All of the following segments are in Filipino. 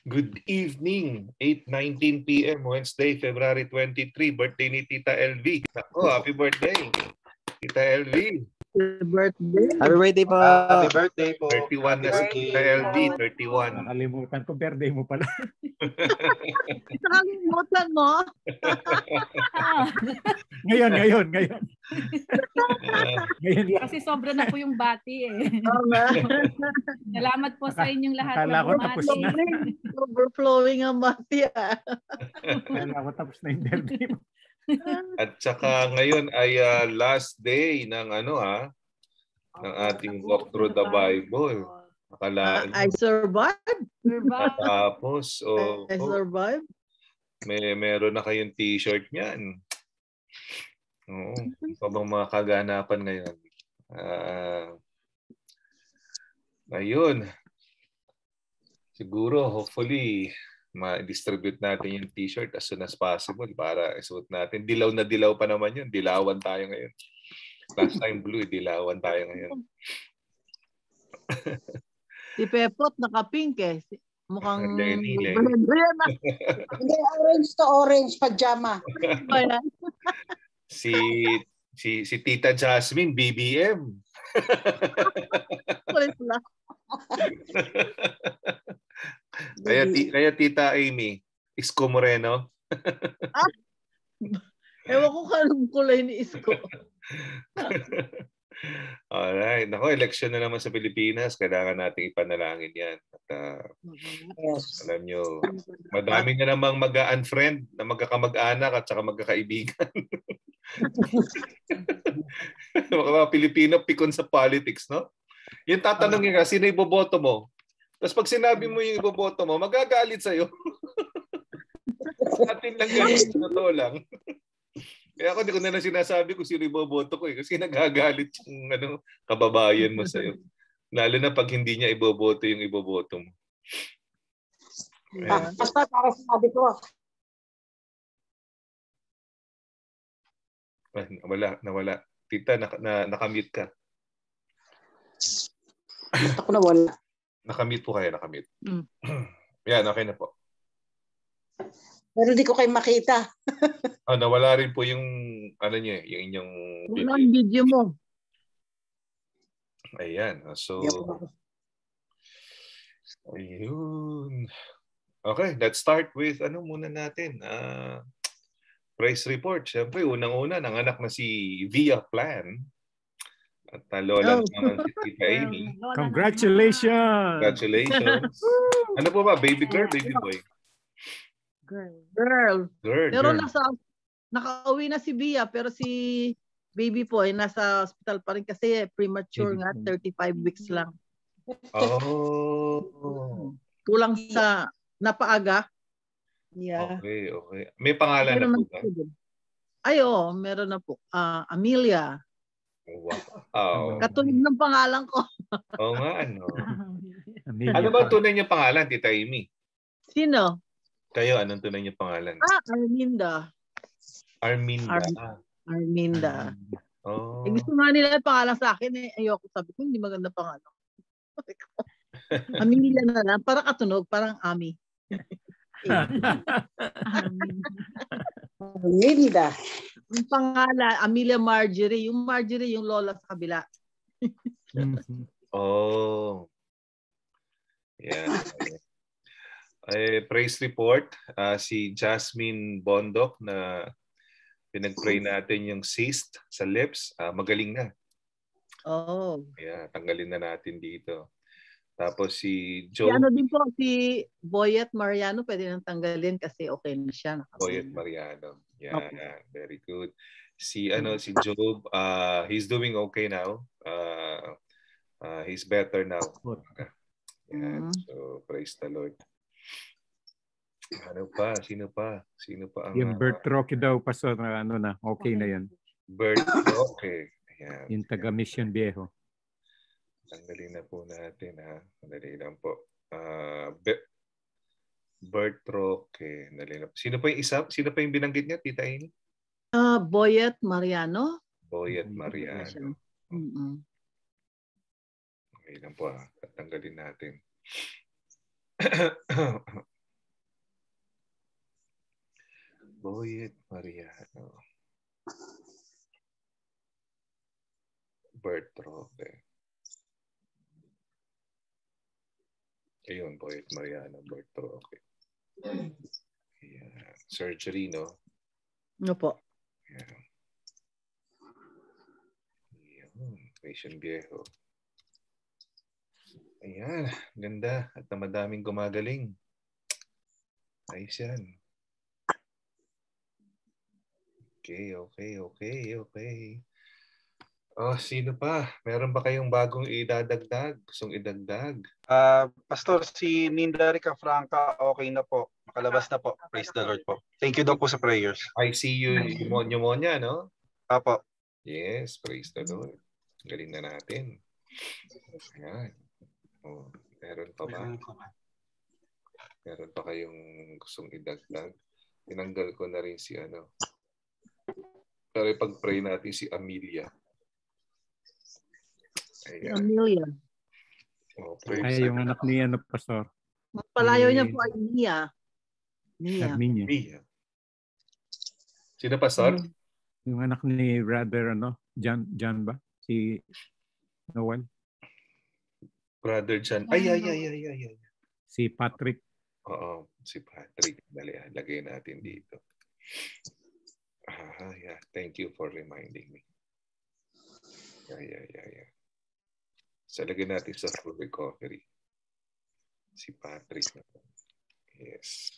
Good evening. 8:19 p.m. Wednesday, February 23. Birthday ni Tita LV. Nako, happy birthday. Tita LV. Happy birthday. Happy birthday po. Happy birthday po. 31 na si Tita LV. 31. Nakalimutan ko, birthday mo pala. Nakalimutan mo? Ngayon. Kasi sobra na po yung bati eh. Salamat po sa inyong lahat. Akala ko tapos na. Overflowing ang bati ah. Akala ko tapos na yung birthday mo. At saka ngayon ay last day ng ng ating walk through the Bible. Akala I survived. tapos I survived. meron na kayong t-shirt niyan. Oo. Ito bang mga kaganapan ngayon? Ayun. Siguro, hopefully, ma-distribute natin yung t-shirt as soon as possible para isuot natin. Dilaw na dilaw pa naman yun. Dilawan tayo ngayon. Last time blue, dilawan tayo ngayon. Si Pepot naka-pink eh. Mukhang Lenny. Hindi, orange to orange pajama. Si Tita Jasmine, BBM. Kaya Tita Amy, Isko Moreno. Ewan ko kanong kulay ni Isko. Alright. Nako, election na naman sa Pilipinas. Kailangan nating ipanalangin yan. At alam nyo, madami na namang mag-unfriend na magkakamag-anak at saka magkakaibigan. Mga Pilipino pikon sa politics, no? Yung tatanungin ka, sino iboboto mo? Tapos pag sinabi mo yung iboboto mo, magagalit sa'yo. Atin lang yan. Totoo lang. Kaya ako hindi ko na lang sinasabi kung sino iboboto ko eh. Kasi nagagalit yung kababayan mo sa'yo. Lalo na pag hindi niya iboboto yung iboboto mo. Basta para sabi ko. Nawala. Tita, nakamute ka. Ako na wala. Nakamute po kayo, nakamute. Yan, okay na po. Pero di ko kayo makita. Nawala rin po yung niya, yung inyong video mo. Ayan. So, ayun. Okay, let's start with muna natin. Praise report. Siyempre, unang-una, nanganak na si Via Plan. At lola naman si Tita Amy. Congratulations! Congratulations. Ano po ba? Baby girl, baby boy? Girl. Pero Girl. nakauwi na si Bia, pero si baby po ay nasa hospital pa rin kasi premature nga, 35 weeks lang. Oh. Kulang sa napaaga. Yeah. Okay. May pangalan na po ba? Ay, meron na po. Amelia. Wow. Katulig ng pangalan ko. Oo nga, ano ba tunay niyo pangalan, Tita Amy? Sino? Kayo, anong tunay niyo pangalan? Arminda. Arminda. Oh. Gusto nga nila yung pangalan sa akin eh. Ayoko, sabi ko, hindi maganda pangalan. Amelia na lang. Parang katunog, parang Ami. Linda. Yung pangalan, Amelia Marjorie. Yung Marjorie, yung lola sa kabila. Oh. Yeah. Praise report. Si Jasmine Bondok na pinag-pray natin yung cyst sa lips. Magaling na. Oh. Yeah, tanggalin na natin dito. Tapos si Joe. Din po, si Boyet Mariano, pwede nang tanggalin kasi okay na siya. Boyet Mariano. Yeah, very good. Si Job, he's doing okay now. He's better now. Yeah, so praise the Lord. Ano pa? Sino pa ang yung Bert Roque daw, Pastor, na okay na yan. Bert Roque. Ayan. Yung taga Mission Viejo. Tanggalin na po natin, ha. Madali lang po. Bert Roque. Madali lang. Sino pa yung isa? Sino pa yung binanggit niya, Tita Amy? Boyet Mariano. Boyet Mariano. Okay lang po, ha. Tanggalin natin. Boyet Mariano. Birth trophy. Ayun, Boyet Mariano, birth trophy. Ayan. Surgery, no? Ano po? Ayan. Ayan. Mission Viejo. Ayan. Ganda. At na madaming gumagaling. Ayos yan. Okay. Oh, sino pa? Meron ba kayong bagong idadagdag? Gustong idagdag? Pastor, si Minda Rica Franca, okay na po. Makalabas na po. Praise the Lord po. Thank you daw po sa prayers. I see you pneumonia, no? Apo. Yes, praise the Lord. Galing na natin. Ayan. Oh, meron pa ba? Meron pa kayong gustong idagdag? Tinanggal ko na rin si ano. Pero ipag-pray natin si Amelia. Ayan. Amelia. Oh, Ay, yung anak ni ano, Pastor. Palayo niya po ay Mia. Mia. Arminia. Mia. Sino pa, Son? Yung anak ni brother, ano, John ba? Si Noel. Brother John. Ay. Si Patrick. Oo, si Patrick. Dali, lagay natin dito. Yeah. Thank you for reminding me. Yeah. So, lagyan natin sa full recovery. Si Patrick. Yes.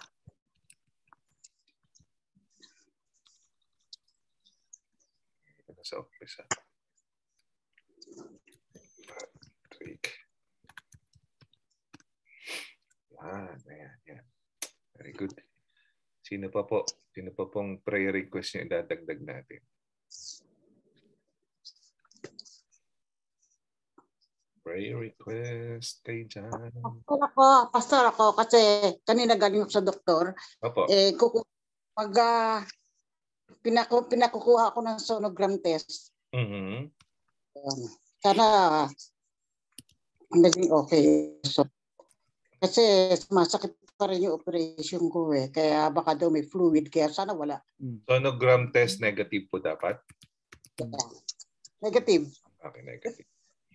Sa office. Patrick. Ayan. Very good. Sino pa po? Sino pa pong prayer request niyo idadagdag natin? Prayer request kay Jan. Pastor ako, kasi kanina galing ako sa doktor. Opo. Pinakukuha ako ng sonogram test. Mhm. Sana naging okay. So, kasi masakit pa rin yung operation ko eh. Kaya baka daw may fluid. Kaya sana wala. Sonogram test negative po dapat? Negative. Okay, negative.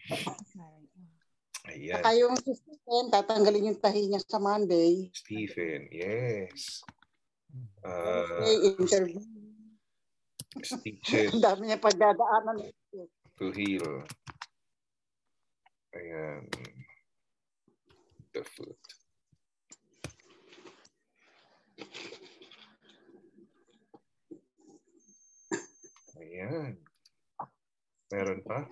Ayan. Saka yung si Stephen, tatanggalin yung tahi niya sa Monday. Stephen, yes. Interview. Stitches Ang dami niya pagdadaanan. to heal. Ayan. The foot. Ayan. Meron pa?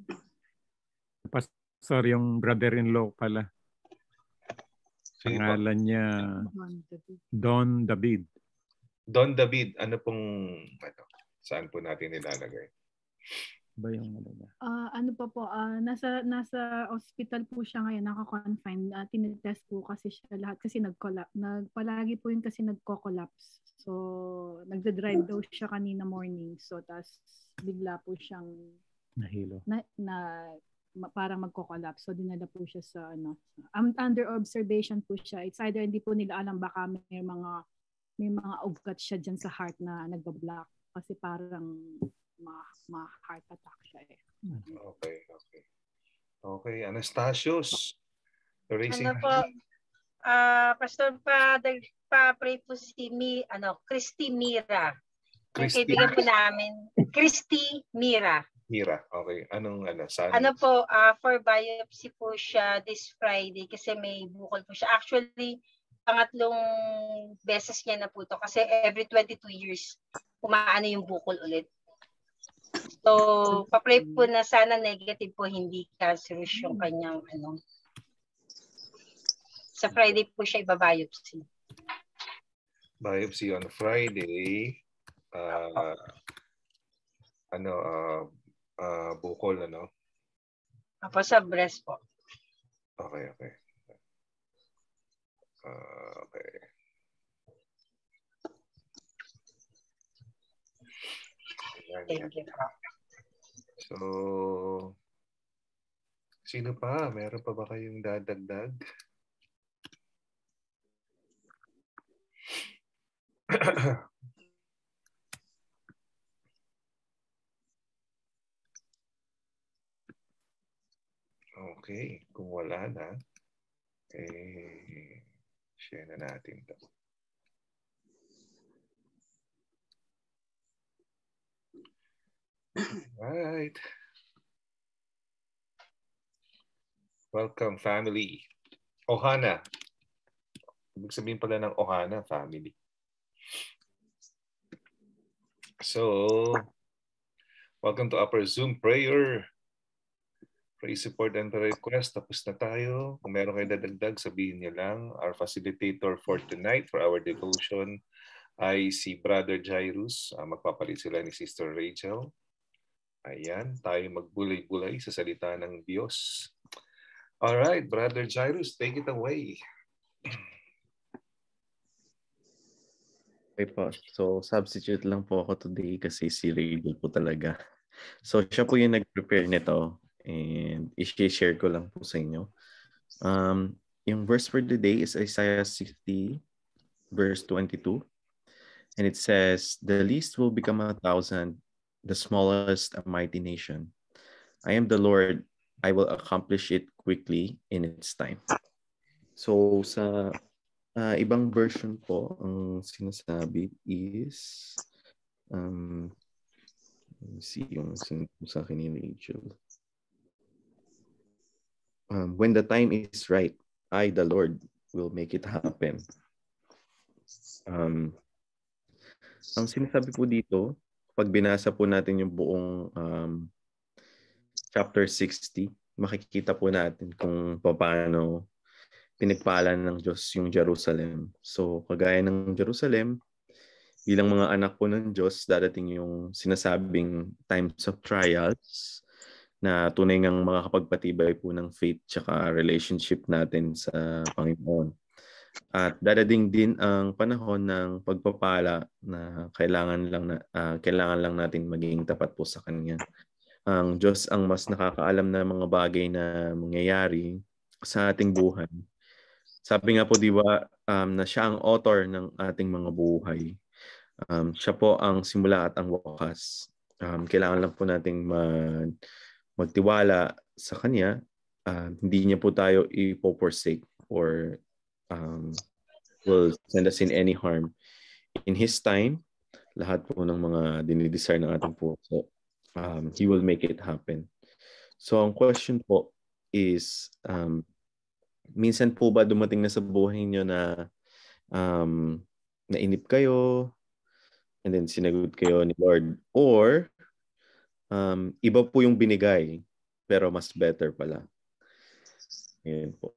Pastor, yung brother-in-law pala. Sige po. Pangalan niya Don David. Don David, ano pong, saan po natin nilalagay? Ba yung ano ba? Ano pa po, nasa hospital po siya ngayon, naka-confine. Tinitest po kasi siya lahat kasi palagi po yun kasi nagko-collapse. So, nagda-drive daw siya kanina morning. So, tas bigla po siyang Nahilo. parang magko-collapse. So, dinala po siya sa under observation po siya. It's either hindi po nila alam, baka may mga ugat siya dyan sa heart na nagba-block. Kasi parang ma-heart attack siya eh. Okay, Anastasios. Ano po, Pastor, pa-pray po si Christy Mira. Christy. Yung kaibigan po namin, Christy Mira. Mira, okay. Saan? Ano po, for biopsy po siya this Friday kasi may bukol po siya. Actually, pangatlong beses niya na po to kasi every 22 years kumaano yung bukol ulit. So, pa-pray po na sana negative po, hindi cancerous yung kanyang Sa Friday po siya ibabiopsy. Biopsy on Friday. Bukol, Apo sa breast po. Okay. Okay. Thank you. So, sino pa? Meron pa ba kayong dadagdag? Okay. Kung wala na, share na natin ito. Right. Welcome, family. Ohana. Ibig sabihin pala ng Ohana, family. So, welcome to Upper Zoom Prayer. Praise, support, and request. Tapos na tayo. Kung meron kayo dadagdag, sabihin niyo lang. Our facilitator for tonight, for our devotion, ay si Brother Jairus. Magpapalit sila ni Sister Rachel. Ayan, tayo magbulay-bulay sa salita ng Diyos. Alright, Brother Jairus, take it away. Okay po. So, substitute lang po ako today kasi si Rachel po talaga. So, siya po yung nag-prepare nito and i-share ko lang po sa inyo. Yung verse for the day is Isaiah 60, verse 22. And it says, "The least will become 1,000, the smallest a mighty nation. I am the Lord, I will accomplish it quickly in its time." So sa ibang version po, ang sinasabi is, let me see yung sa akin ni Rachel. When the time is right, I, the Lord, will make it happen. Ang sinasabi po dito, pag binasa po natin yung buong chapter 60, makikita po natin kung paano pinagpala ng Diyos yung Jerusalem. So, kagaya ng Jerusalem, bilang mga anak po ng Diyos, dadating yung sinasabing times of trials na tunay ngang makakapagpatibay po ng faith tsaka relationship natin sa Panginoon. At dadating din ang panahon ng pagpapala na kailangan lang natin maging tapat po sa Kanya. Ang Diyos ang mas nakakaalam na mga bagay na mangyayari sa ating buhay. Sabi nga po, di ba, na siya ang author ng ating mga buhay. Siya po ang simula at ang wakas. Kailangan lang po nating magtiwala sa Kanya. Hindi niya po tayo ipo-forsake or will send us in any harm. In His time, lahat po ng mga dinidesire ng ating puso, He will make it happen. So ang question po is, minsan po ba dumating na sa buhay niyo na nainip kayo and then sinagot kayo ni Lord, or iba po yung binigay pero mas better pala? Ayan po.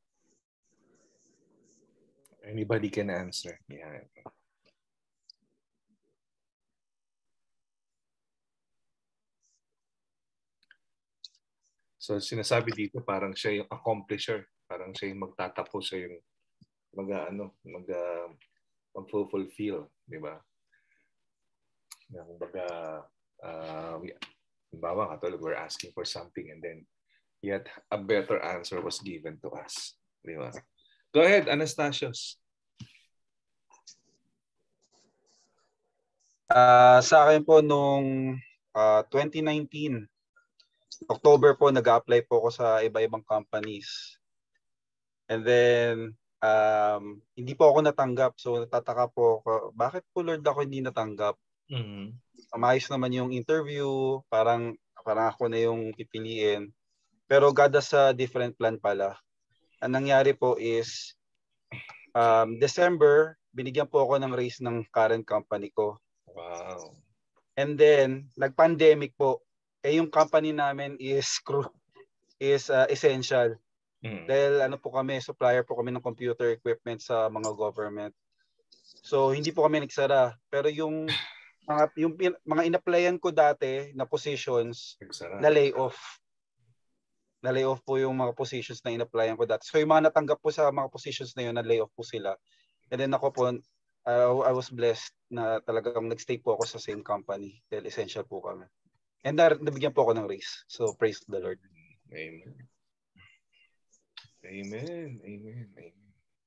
Anybody can answer. Yeah. So sinasabi dito parang siya yung accomplisher, parang siya yung magtatapos, siya yung mag-fulfill, di ba? Kumbaga, katulad, we're asking for something and then yet a better answer was given to us, di ba? Go ahead, Anastasios. Sa akin po nung 2019, October po, nag-apply po ako sa iba-ibang companies. And then, hindi po ako natanggap. So, natataka po ako, bakit po Lord ako hindi natanggap? Maayos naman yung interview, parang ako na yung pipiliin. Pero God has a different plan pala. Ang nangyari po is, December, binigyan po ako ng raise ng current company ko. Wow. And then, nag-pandemic po. Yung company namin is essential. Dahil po kami, supplier po kami ng computer equipment sa mga government. So, hindi po kami nagsara. Pero yung mga in-applyan ko dati na positions, na layoff. Na layoff po yung mga positions na in-applyan ko dati. So, yung mga natanggap po sa mga positions na yun, na layoff po sila. And then ako po, I was blessed na talagang nagstay po ako sa same company. Dahil essential po kami. And nabigyan po ako ng raise. So, praise the Lord. Amen. Amen. Amen. Amen.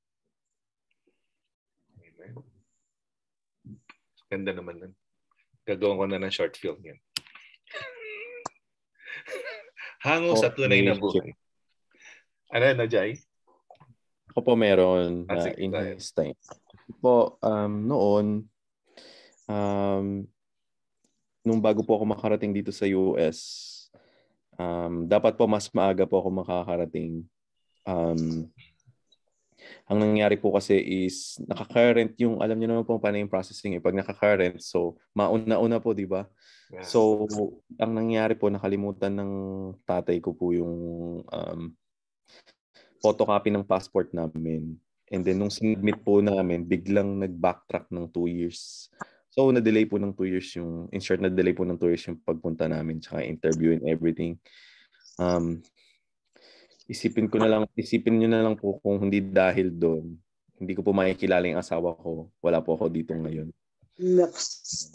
Amen. Ganda naman nun. Gagawin ko na ng short film yan. Hango sa tunay na buhay. Ano na, Jai? Ako po meron Sige, in tayo. his time. Po, noon, nung bago po ako makarating dito sa US, dapat po mas maaga po ako makakarating. Ang nangyari po kasi is naka-current yung, alam niyo naman po paano yung processing. Pag naka-current, so mauna-una po, di ba? Yeah. So, ang nangyari po, nakalimutan ng tatay ko po yung photocopy ng passport namin. And then, nung sinubmit po namin, biglang nag-backtrack ng 2 years. So, na-delay po ng 2 years yung, in short, na-delay po ng 2 years yung pagpunta namin, tsaka interview and everything. Isipin nyo na lang po kung hindi dahil doon, hindi ko po makikilala yung asawa ko. Wala po ako dito ngayon. Next.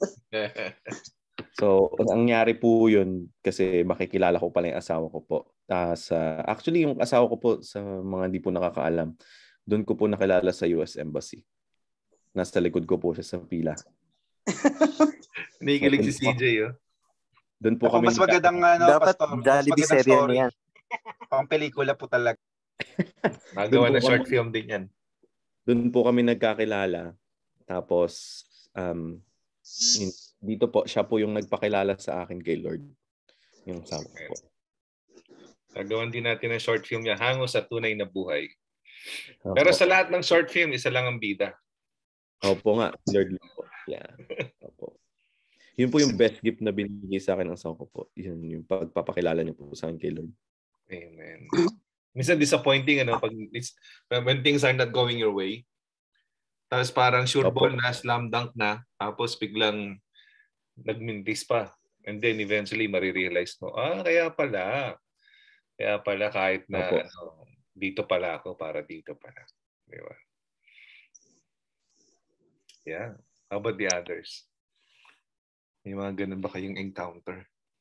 So, ang nangyari po yun, kasi makikilala ko pala yung asawa ko po. Actually, yung asawa ko po, sa mga hindi po nakakaalam, doon ko po nakilala sa US Embassy. Nasa likod ko po siya sa pila. Nakikilig si CJ, oh. Doon po Ako, kami mas magandang Dapat Pastor, mas Jollibee magandang serye story. na yan. Pang pelikula po talaga. Nagawa na short film din yan. Doon po kami nagkakilala. Tapos, dito po, siya po yung nagpakilala sa akin kay Lord. Yung sama ko po. Nagawan din natin ang short film niya, Hango sa Tunay na Buhay. Opo. Pero sa lahat ng short film, isa lang ang bida. Opo nga, Lord lang po. Yeah. Opo. Yun po yung best gift na binigay sa akin ng asawa ko po. Yun yung pagpapakilala niyo po sa akin kay Lord. Amen. Minsan disappointing, pag when things are not going your way. Tapos parang sure ball na, slam dunk na, tapos biglang nagmintis pa. And then eventually marirealize mo, kaya pala kahit na dito pala ako para dito pala. Di ba? Yeah. How about the others? May mga ganun ba kayong encounter?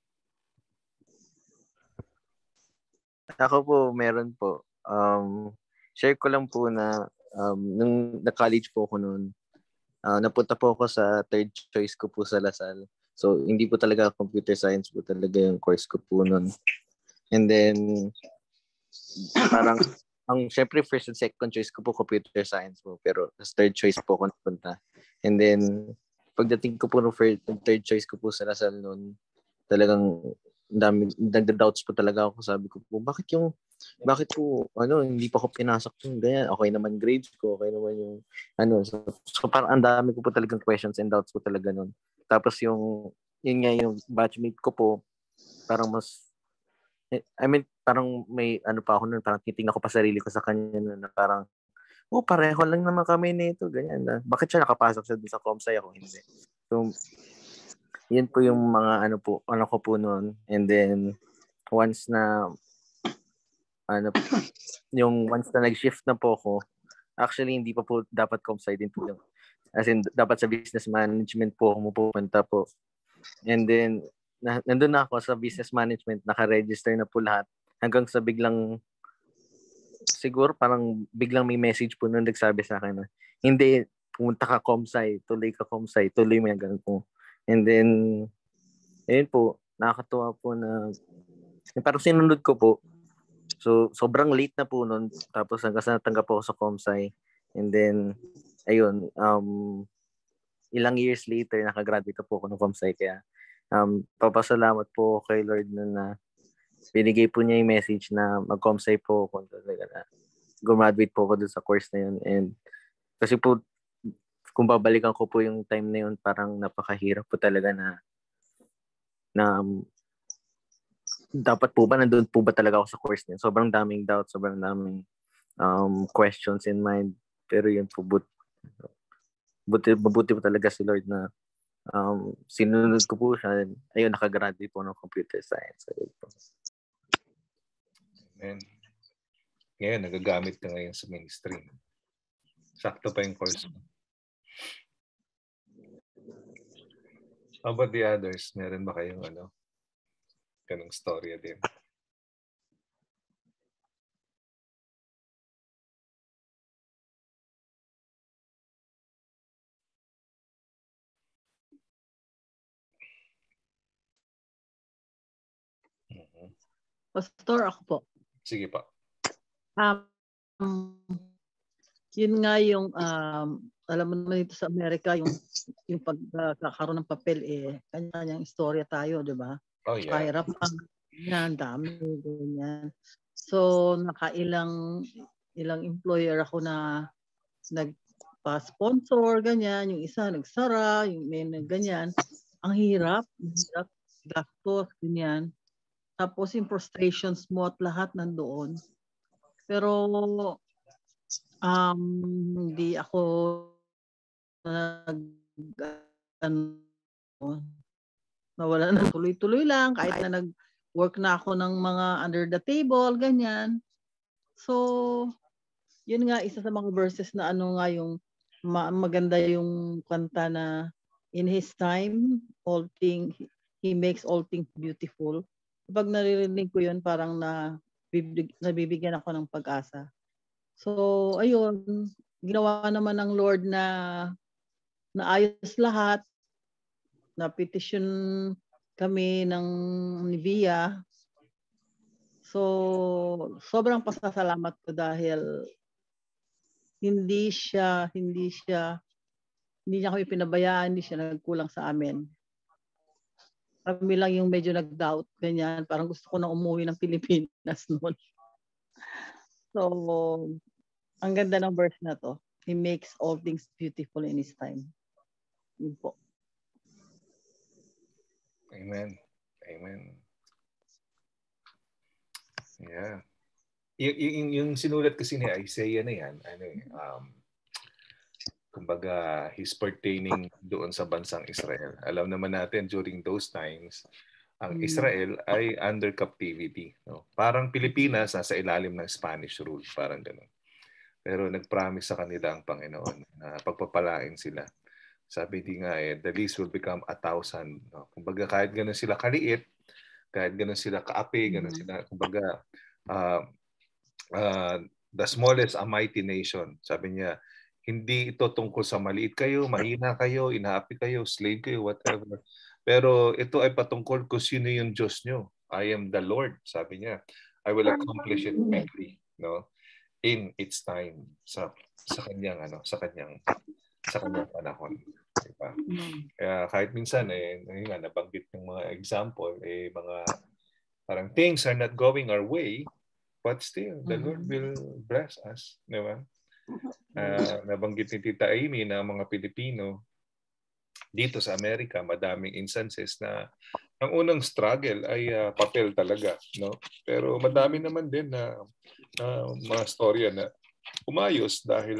Ako po, meron po. Share ko lang po na nung na-college po ako noon, napunta po ako sa third choice ko po sa Lasal. So, hindi po talaga computer science po talaga yung course ko po noon. And then, parang, syempre first and second choice ko po computer science po. Pero third choice po ako napunta. And then, pagdating ko po ng third choice ko po sa Lasal noon, talagang nagda-doubts po talaga ako. Sabi ko po, bakit po, hindi pa ako pinasok yung ganyan. Okay naman grades ko, okay naman yung, so parang ang dami ko po talagang questions and doubts po talaga nun. Tapos yun nga yung batchmate ko po, parang parang may pa ako nun, parang titingnan ko pa sarili ko sa kanya nun, na parang, pareho lang naman kami nito, ganyan na. Bakit siya nakapasok siya dun sa ComSci ako? Hindi. So, yun po yung mga ano ko po noon. And then once na nag-shift na po ako, actually hindi pa po dapat ComSci din po yung, as in dapat sa business management po ako pupunta po. And then nandun na ako sa business management, naka-register na po lahat, hanggang sa siguro parang biglang may message po nung nagsabi sa akin na, hindi, pumunta ka ComSci, tuloy mo yan, ganun po. And then, ayun po, nakakatuwa po na parang sinunod ko po. So, sobrang late na po nun. Tapos hanggang sa natanggap ako sa ComSci. And then, ayun, ilang years later, nakagraduate po ako ng ComSci. Kaya, papasalamat po kay Lord na binigay po niya yung message na mag-ComSci po ako. Talaga na graduate po ako dun sa course na yun. And kasi po, kung babalikan ko po yung time na yun, parang napakahirap po talaga na dapat po ba, nandun po ba talaga ako sa course na yun? Sobrang daming doubts, sobrang daming questions in mind. Pero yun po, mabuti po talaga si Lord na sinunod ko po siya. Ayun, nakagraduate po ng computer science. Ayun po. Amen. Ngayon, nagagamit ka ngayon sa ministry. Sakto pa yung course mo. How about the others? Meron ba kayong ganung storya din? Pastor, ako po. Sige pa. Yun nga yung alam mo naman dito sa Amerika yung pagkakaroon ng papel kanya-kanyang istorya tayo, 'di ba? Oh yeah. Kahirapan, yan, dami ganyan. So ilang employer ako na nagpa-sponsor ganyan, yung isa nagsara, yung may ganyan. Ang hirap, gastos ganyan. Tapos yung frustrations mo at lahat nandoon. Pero hindi ako nawala na, tuloy-tuloy lang kahit na nag-work na ako ng mga under the table, ganyan. So, yun nga isa sa mga verses na yung maganda yung kanta na in His time, He makes all things beautiful. Kapag naririnig ko yun, parang nabibigyan ako ng pag-asa. So, ayun, ginawa naman ng Lord na ayos lahat. Na-petition kami ni Via. So, sobrang pasasalamat ko dahil hindi niya kami pinabayaan, hindi siya nagkulang sa amin. Kami lang yung medyo nag-doubt, ganyan. Parang gusto ko na umuwi ng Pilipinas noon. So, ang ganda ng verse na to. He makes all things beautiful in His time. Yun po. Amen. Amen. Yeah. Yung sinulat kasi ni Isaiah na yan, kumbaga, he's pertaining doon sa bansang Israel. Alam naman natin, during those times, ang Israel ay under captivity. No? Parang Pilipinas, nasa ilalim ng Spanish rule. Parang gano'n. Pero nag-promise sa kanila ang Panginoon na pagpapalain sila. Sabi di nga the least will become 1,000. No? Kumbaga, kahit gano'n sila kaliit, kahit gano'n sila kaapi, gano'n sila, kumbaga, the smallest a mighty nation. Sabi niya, hindi ito tungkol sa maliit kayo, mahina kayo, inaapi kayo, slave kayo, whatever. Pero ito ay patungkol kung sino yung Diyos nyo. I am the Lord, sabi niya. I will accomplish it quickly, no? In its time, sa kanyang panahon. Diba? Kaya kahit minsan nabanggit ng mga example, mga parang things are not going our way, but still the Lord will bless us, diba? Nabanggit ni Tita Amy na mga Pilipino dito sa Amerika, madaming instances na ang unang struggle ay papel talaga, no? Pero madami naman din na mga storya na umayos dahil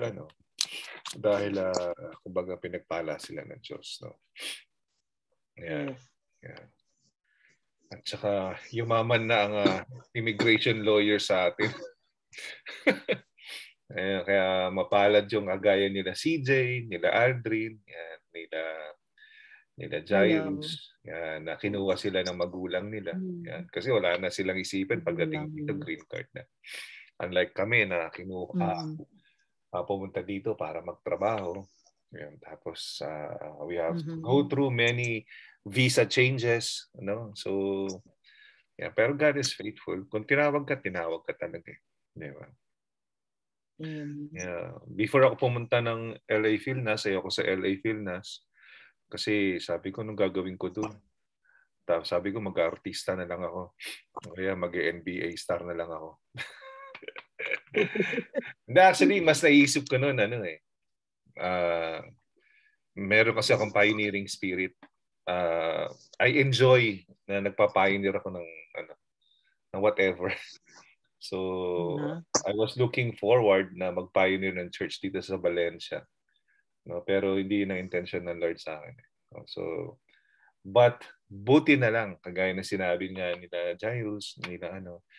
kumbaga pinagpala sila ng Diyos, no? Yeah. Yeah. At saka yumaman na ang immigration lawyer sa atin. Kaya mapalad yung agaya nila CJ, nila Aldrin, yan, nila Jairus, yan, na kinuha sila ng magulang nila. Yan, kasi wala na silang isipin pagdating dito, green card na. Unlike kami na pumunta dito para magtrabaho. Yan, tapos we have to go through many visa changes, no? So, yeah, pero God is faithful. Kung tinawag ka talaga. Di ba? Yeah. Before ako pumunta ng LA Philnas, ako sa LA Philnas kasi sabi ko nung gagawin ko doon. Tapos sabi ko mag-artista na lang ako. Kaya mag-NBA star na lang ako. Actually, mas naisip ko noon meron kasi akong pioneering spirit. I enjoy na nagpa-pioneer ako ng whatever. So, I was looking forward na mag-pioneer ng church dito sa Valencia. No, pero hindi na intention ng Lord sa akin. So, but buti na lang, kagaya na sinabi nga nila Jairus, nila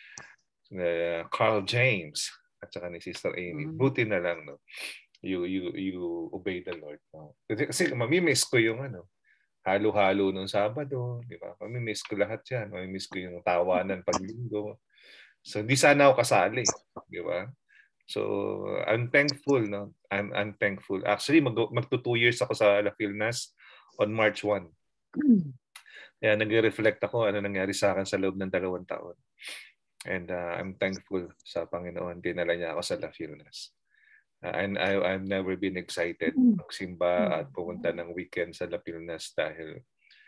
Carl James, at saka ni Sister Amy, buti na lang, no? You obey the Lord. No? Kasi mamimiss ko yung halo-halo nung Sabado, di ba? Mamimiss ko lahat yan. Mamimiss ko yung tawanan pag linggo. So, hindi sana ako kasali. Di ba? So, I'm thankful, no? I'm thankful. Actually, magto 2 years ako sa La Philnas on March 1. Kaya nag-reflect ako ano nangyari sa akin sa loob ng 2 taon. And I'm thankful sa Panginoon. Dinala niya ako sa La Filnas. And I've never been excited magsimba at pumunta ng weekend sa La Filnas dahil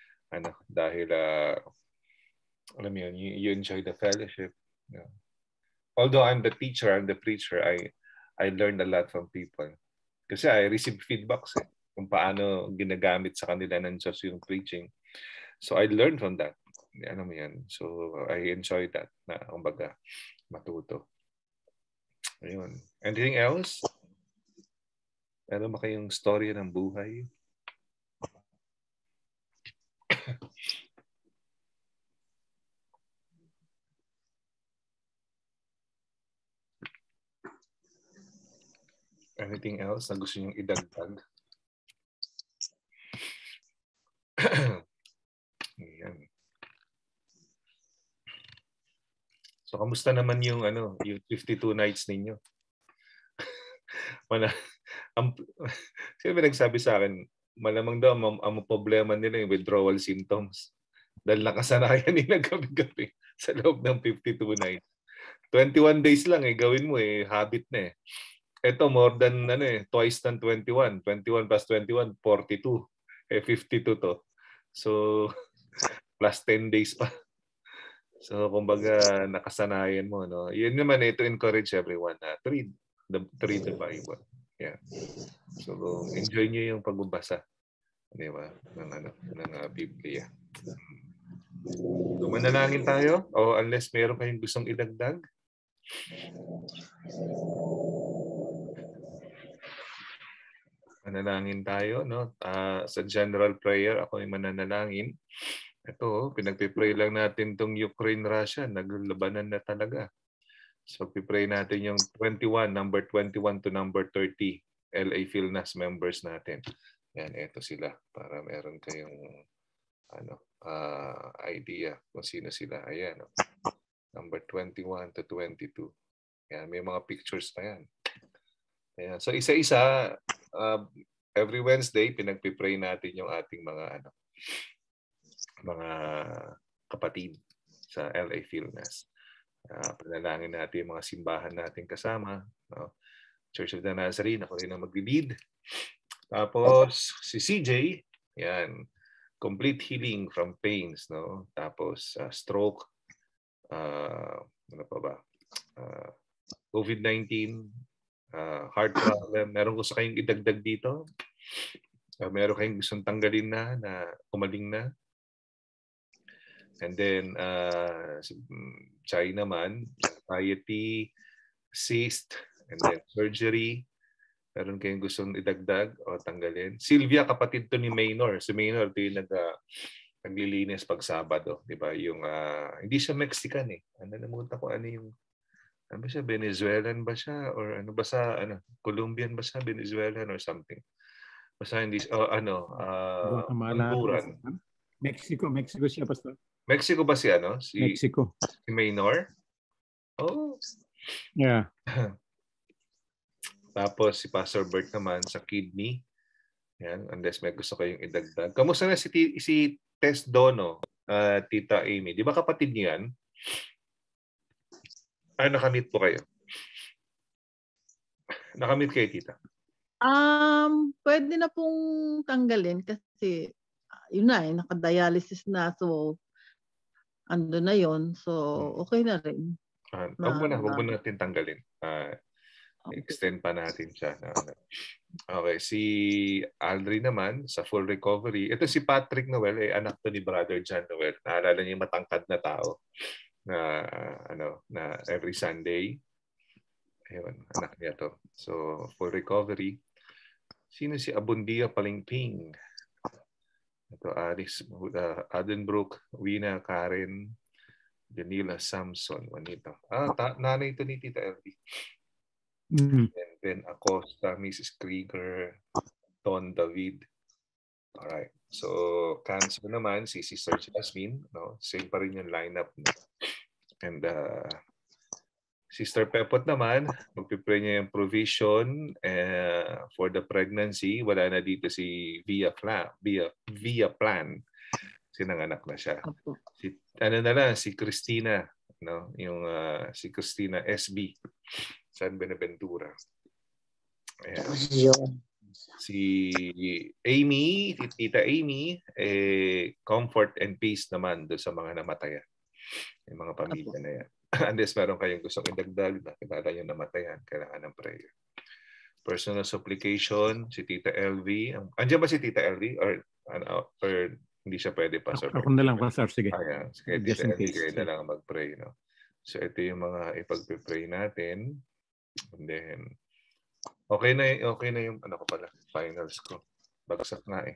alam mo yun, you enjoy the fellowship. Yeah. Although I'm the teacher, I'm the preacher, I learned a lot from people. Kasi I receive feedbacks kung paano ginagamit sa kanila ng Diyos yung preaching. So I learned from that. Ano mo yan. So I enjoy that na kumbaga matuto. Ayun. Anything else? Ano ba kayong storya ng buhay? Anything else na gusto niyong idagdag? Ayan. So kamusta naman yung yung 52 nights ninyo? Sino ba nagsabi sa akin, malamang daw ang problema nila yung withdrawal symptoms. Dahil nakasanayan nila gabi-gabi sa loob ng 52 nights. 21 days lang gawin mo habit na Ito more than twice than 21. 21 plus 21, 42. 52 to. So plus 10 days pa. So kumbaga nakasanayan mo, no. Yun naman to encourage everyone na read the Bible. Yeah. So enjoy niyo yung pagbabasa, di ba? Ng Biblia. So manalangin tayo o unless meron kayong gustong idagdag. Manalangin tayo, no? Sa general prayer ako ay mananalangin. Ito, pinagpipray lang natin tong Ukraine-Russia. Naglabanan na talaga. So, pipray natin yung 21, number 21 to number 30 LA Filnas members natin. Yan, ito sila. Para meron kayong idea kung sino sila. Ayan, no? Number 21 to 22. Yan, may mga pictures pa yan. Ayan. So, isa-isa, every Wednesday, pinagpipray natin yung ating mga mga kapatid sa LA Filnas. Panalangin natin yung mga simbahan natin kasama. No? Church of the Nazarene, ako rin ang mag-lead. Tapos, si CJ, yan, complete healing from pains. No? Tapos, stroke, ano pa ba? COVID-19, heart problem. Meron gusto kayong idagdag dito? Meron kayong gustong tanggalin na kumaling na? And then, Chai naman, anxiety, cyst, and then surgery. Meron kayong gustong idagdag o tanggalin. Sylvia, kapatid to ni Maynor. Si Maynor, ito yung naglilinis pag Sabado. Diba? Yung, hindi siya Mexican Namuta ko yung, ano ba siya? Venezuelan ba siya? Or ano ba sa, Colombian ba siya? Venezuelan or something. Basta hindi, Honduran. Mexico siya, Pastor. Mexico ba si Mexico. Si Maynor? Oh. Yeah. Tapos si Pastor Bert naman sa kidney. Yan, unless may gusto kayong idagdag. Kamusta na si Tess Dono, Tita Amy? Di ba kapatid niyan? Ay, nakamit po kayo. Nakamit kayo, Tita? Pwede na pong tanggalin kasi yun na naka-dialysis na. So, ando na yon. So, okay na rin. Huwag mo natin tanggalin. Extend pa natin siya. Okay, si Aldrin naman sa full recovery. Ito si Patrick Noel, anak to ni Brother John Noel. Naalala niyo yung matangkad na tao na na every Sunday. Ayun, anak niya to. So, full recovery. Sino si Abundia Palingping? Ito, Alice, Adenbrook, Wina, Karen, Janila, Samson, Juanita. Nanay ito ni Tita LB. And then Acosta, Mrs. Krieger, Don David. Alright. So, cancer naman, si Sister Jasmine. No? Same pa rin yung lineup. No? And Sister Pepot naman, magpipray niya yung provision for the pregnancy. Wala na dito si Via Plan. Sinanganak na siya. Si Christina, no? Yung si Christina SB San Benaventura. Ayan. Si Amy, Tita Amy, comfort and peace naman doon sa mga namatayan. Yung mga pamilya na yan. Unless meron kayong gustong idagdag na kilala yung namatayan, kailangan ng prayer. Personal supplication, si Tita LV. Andiyan ba si Tita LV? Or hindi siya pwede pa? Ako na lang, Pastor. Sige. Ayan. Sige, Tita LV, kayo na lang mag-pray. No? So ito yung mga ipag-pray natin. And then, okay na yung ano ko pala, finals ko. Bagsak na eh.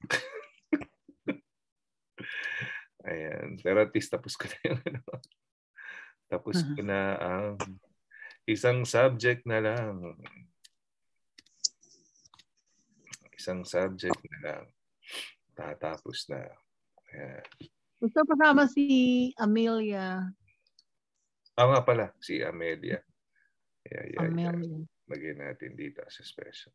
Ayan. Pero at least tapos ko na yung ano. Tapos ko na ang isang subject na lang. Isang subject na lang. Tatapos na. Ayan. Gusto kasama si Amelia. Nga pala, si Amelia. Amelia. Lagyan natin dito as a special.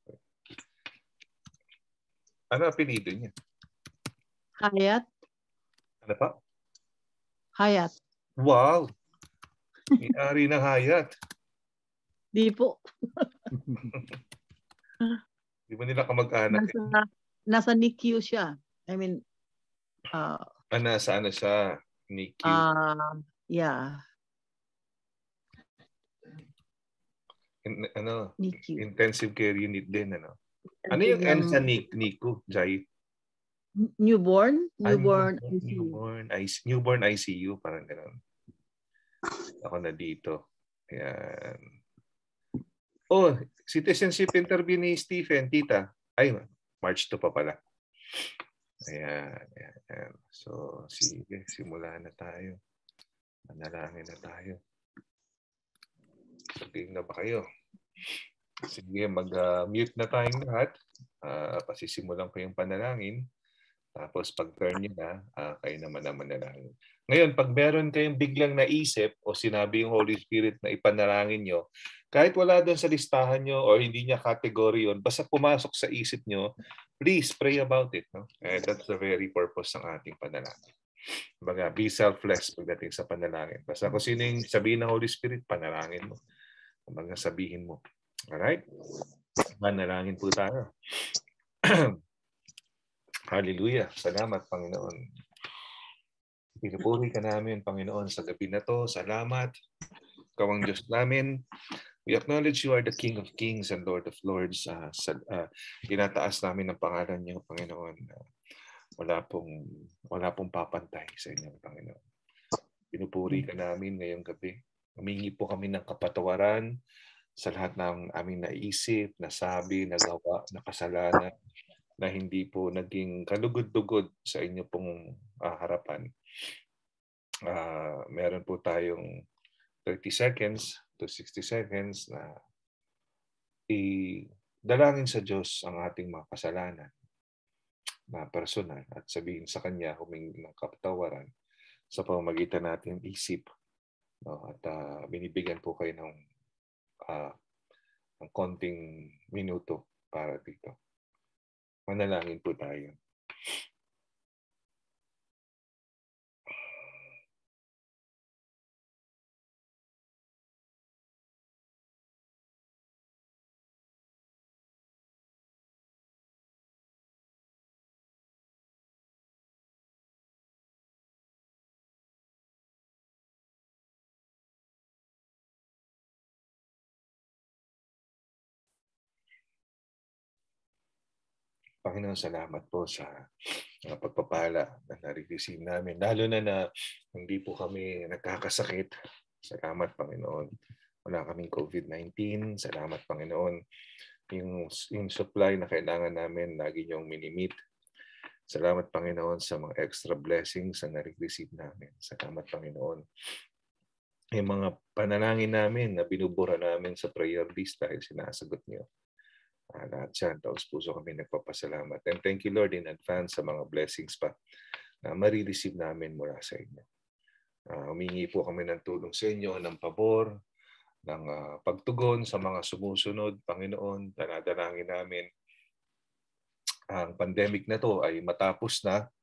Ano apelido niya? Hayat. Ano pa? Hayat. Wow! May-ari ng Hayat. Di po. Di ba nila kamag-anak? Nasa NICU siya. I mean, nasa ano siya? NICU. Yeah. NICU. Intensive care unit din, ano? Ano yung N sa NICU, Jai? Newborn ICU. Newborn ICU, parang gano'n. Ako na dito. Ayan. Oh, citizenship interview ni Stephen, tita. Ay, March 2 pa pala. Ayan. So, sige, simulan na tayo. Manalangin na tayo. Sabihin na ba kayo? Sige, mag-mute na tayong lahat. Pasisimulan ko yung panalangin. Tapos pag turn nyo na, kayo naman manalangin. Ngayon, pag meron kayong biglang naisip o sinabi yung Holy Spirit na ipanalangin nyo, kahit wala doon sa listahan nyo o hindi niya category yun, basta pumasok sa isip nyo, please pray about it. No? That's the very purpose ng ating panalangin. Be selfless pagdating sa panalangin. Basta kung sino yung sabihin ng Holy Spirit, panalangin mo. Mga sabihin mo. Alright? Manalangin po tayo. Hallelujah. Salamat, Panginoon. Pinupuri ka namin, Panginoon, sa gabi na to. Salamat. Ikaw ang Diyos namin. We acknowledge you are the King of Kings and Lord of Lords. Tinataas namin ang pangalan niyo, Panginoon. Wala pong papantay sa inyo, Panginoon. Pinupuri ka namin ngayong gabi. Humingi po kami ng kapatawaran sa lahat ng aming naisip, nasabi, nagawa, nakasalanan na hindi po naging kalugod-dugod sa inyo pong harapan. Meron po tayong 30 seconds to 60 seconds na idalangin sa Diyos ang ating mga kasalanan na personal at sabihin sa Kanya humingi ng kapatawaran sa pamamagitan natin isip. No? At binibigyan po kayo ng konting minuto para dito. Manalangin po tayo. Panginoon, salamat po sa pagpapala na nare-receive namin. Lalo na hindi po kami nagkakasakit. Salamat, Panginoon. Wala kaming COVID-19. Salamat, Panginoon. Yung supply na kailangan namin, lagi niyong minimit. Salamat, Panginoon, sa mga extra blessings na nare-receive namin. Salamat, Panginoon. Yung mga panalangin namin na binubura namin sa prayer list dahil sinasagot niyo. Lahat siya, taos puso kami nagpapasalamat. And thank you, Lord, in advance sa mga blessings pa na marireceive namin mula sa inyo. Humingi po kami ng tulong sa inyo, ng pabor, ng pagtugon sa mga sumusunod. Panginoon, danadalangin namin ang pandemic na to ay matapos na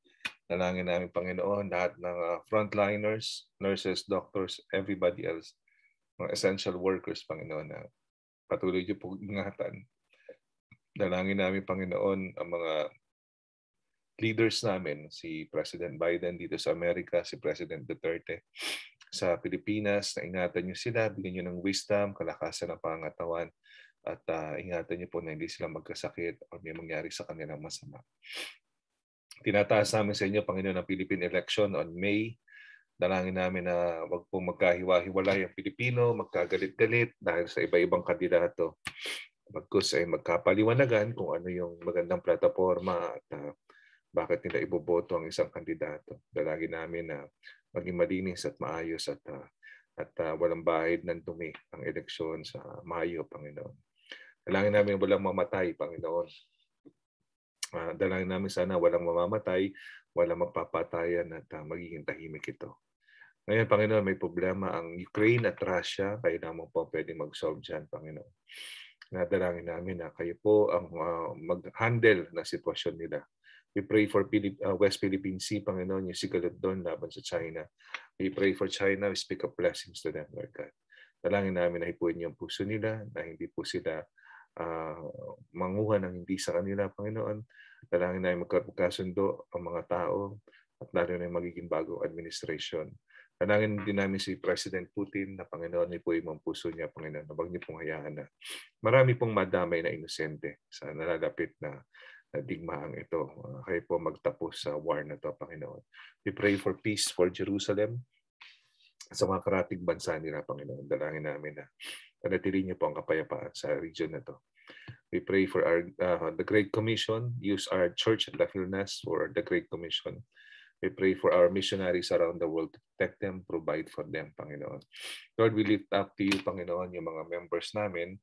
Dalangin namin, Panginoon, lahat ng frontliners, nurses, doctors, everybody else, mga essential workers, Panginoon, na patuloy niyo pong ingatan. Dalangin namin, Panginoon, ang mga leaders namin, si President Biden dito sa Amerika, si President Duterte sa Pilipinas, na ingatan niyo sila, bigyan niyo ng wisdom, kalakasan ng pangangatawan, at ingatan niyo po na hindi sila magkasakit o may mangyari sa kanilang masama. Tinataas namin sa inyo, Panginoon, ang Philippine election on May. Dalangin namin na wag pong magkahiwa-hiwalay ang Pilipino, magkagalit-galit dahil sa iba-ibang kandidato. Bagkus ay magkapaliwanagan kung ano yung magandang plataforma at bakit nila iboboto ang isang kandidato. Dalangin namin na maging malinis at maayos at walang bahid ng dumi ang eleksyon sa Mayo, Panginoon. Dalangin namin walang mamatay, Panginoon. Dalangin namin sana walang mamamatay, walang magpapatayan at magiging tahimik ito. Ngayon, Panginoon, may problema ang Ukraine at Russia, kaya naman po pwedeng mag-solve dyan, Panginoon. Nadalangin namin na kayo po ang mag-handle ng sitwasyon nila. We pray for West Philippine Sea, Panginoon, yung sigalot doon laban sa China. We pray for China, we speak of blessings to them, Lord God. Dalangin namin na hipuin yung puso nila, na hindi po sila manguha ng hindi sa kanila, Panginoon. Dalangin namin magkasundo ang mga tao at lalo na yung magiging bagong administration. Dalangin din namin si President Putin na, Panginoon, hipuin mo ang puso niya, Panginoon, na wag niyo pong hayaan na marami pong madamay na inosente sa nalalapit na digmaang ito. Kayo po magtapos sa war na to, Panginoon. We pray for peace for Jerusalem sa mga karatig bansa nila, Panginoon. Dalangin namin na panatilihin niyo po ang kapayapaan sa region na to. We pray for the Great Commission. Use our church at La Filnas for the Great Commission. We pray for our missionaries around the world to protect them, provide for them, Panginoon. Lord, we lift up to you, Panginoon, yung mga members namin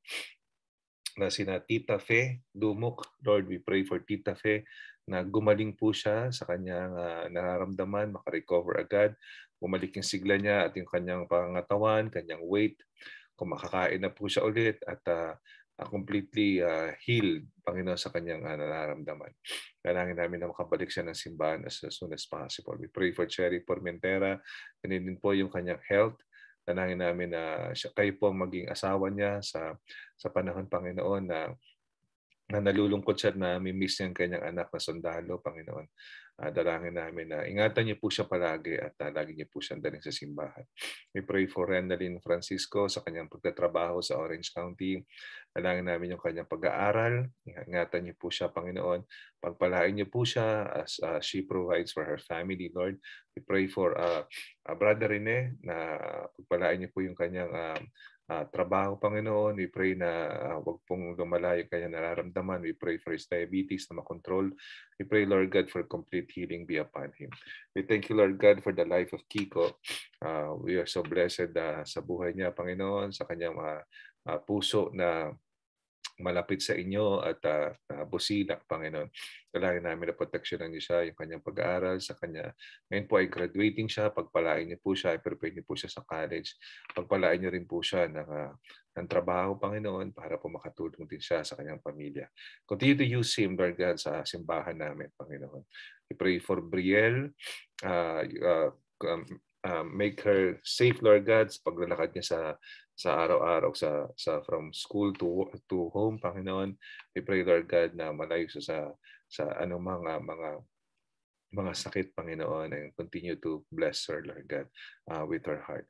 na sina Tita Fe Dumuk. Lord, we pray for Tita Fe na gumaling po siya sa kanyang nararamdaman, makarecover agad. Bumalik yung sigla niya at yung kanyang pangangatawan, kanyang weight. Kung makakain na po siya ulit at completely healed, Panginoon, sa kanyang nararamdaman. Kailangan namin na makabalik siya ng simbahan as soon as possible. We pray for Cherry Formentera. Ganun din po yung kanyang health. Kailangan namin na kayo po maging asawa niya sa panahon, Panginoon, na nalulungkot siya na may-miss niya ang kanyang anak na sundalo, Panginoon. Dalangin namin na ingatan niyo po siya palagi at lagi niyo po siyang daling sa simbahan. We pray for Renalyn Francisco sa kanyang pagtatrabaho sa Orange County. Dalangin namin yung kanyang pag-aaral. Ingatan niyo po siya, Panginoon. Pagpalain niyo po siya as she provides for her family, Lord. We pray for Brother Rene na pagpalain niyo po yung kanyang trabaho, Panginoon. We pray na wag pong lumala yung kanyang nararamdaman. We pray for his diabetes na makontrol. We pray, Lord God, for complete healing be upon him. We thank you, Lord God, for the life of Kiko. We are so blessed sa buhay niya, Panginoon, sa kanyang puso na malapit sa inyo at busina, Panginoon. Dalangin namin na proteksyonan niyo siya, yung kanyang pag-aaral sa kanya. Ngayon po ay graduating siya, pagpalain niyo po siya, i-prepare niyo po siya sa college. Pagpalain niyo rin po siya ng trabaho, Panginoon, para po makatulong din siya sa kanyang pamilya. Continue to use him, Lord God, sa simbahan namin, Panginoon. We pray for Brielle. Make her safe, Lord God, sa paglalakad niya sa araw-araw sa from school to home, Panginoon. We pray, Lord God, na malayo sa anumang mga sakit, Panginoon, and continue to bless her, Lord God, with her heart.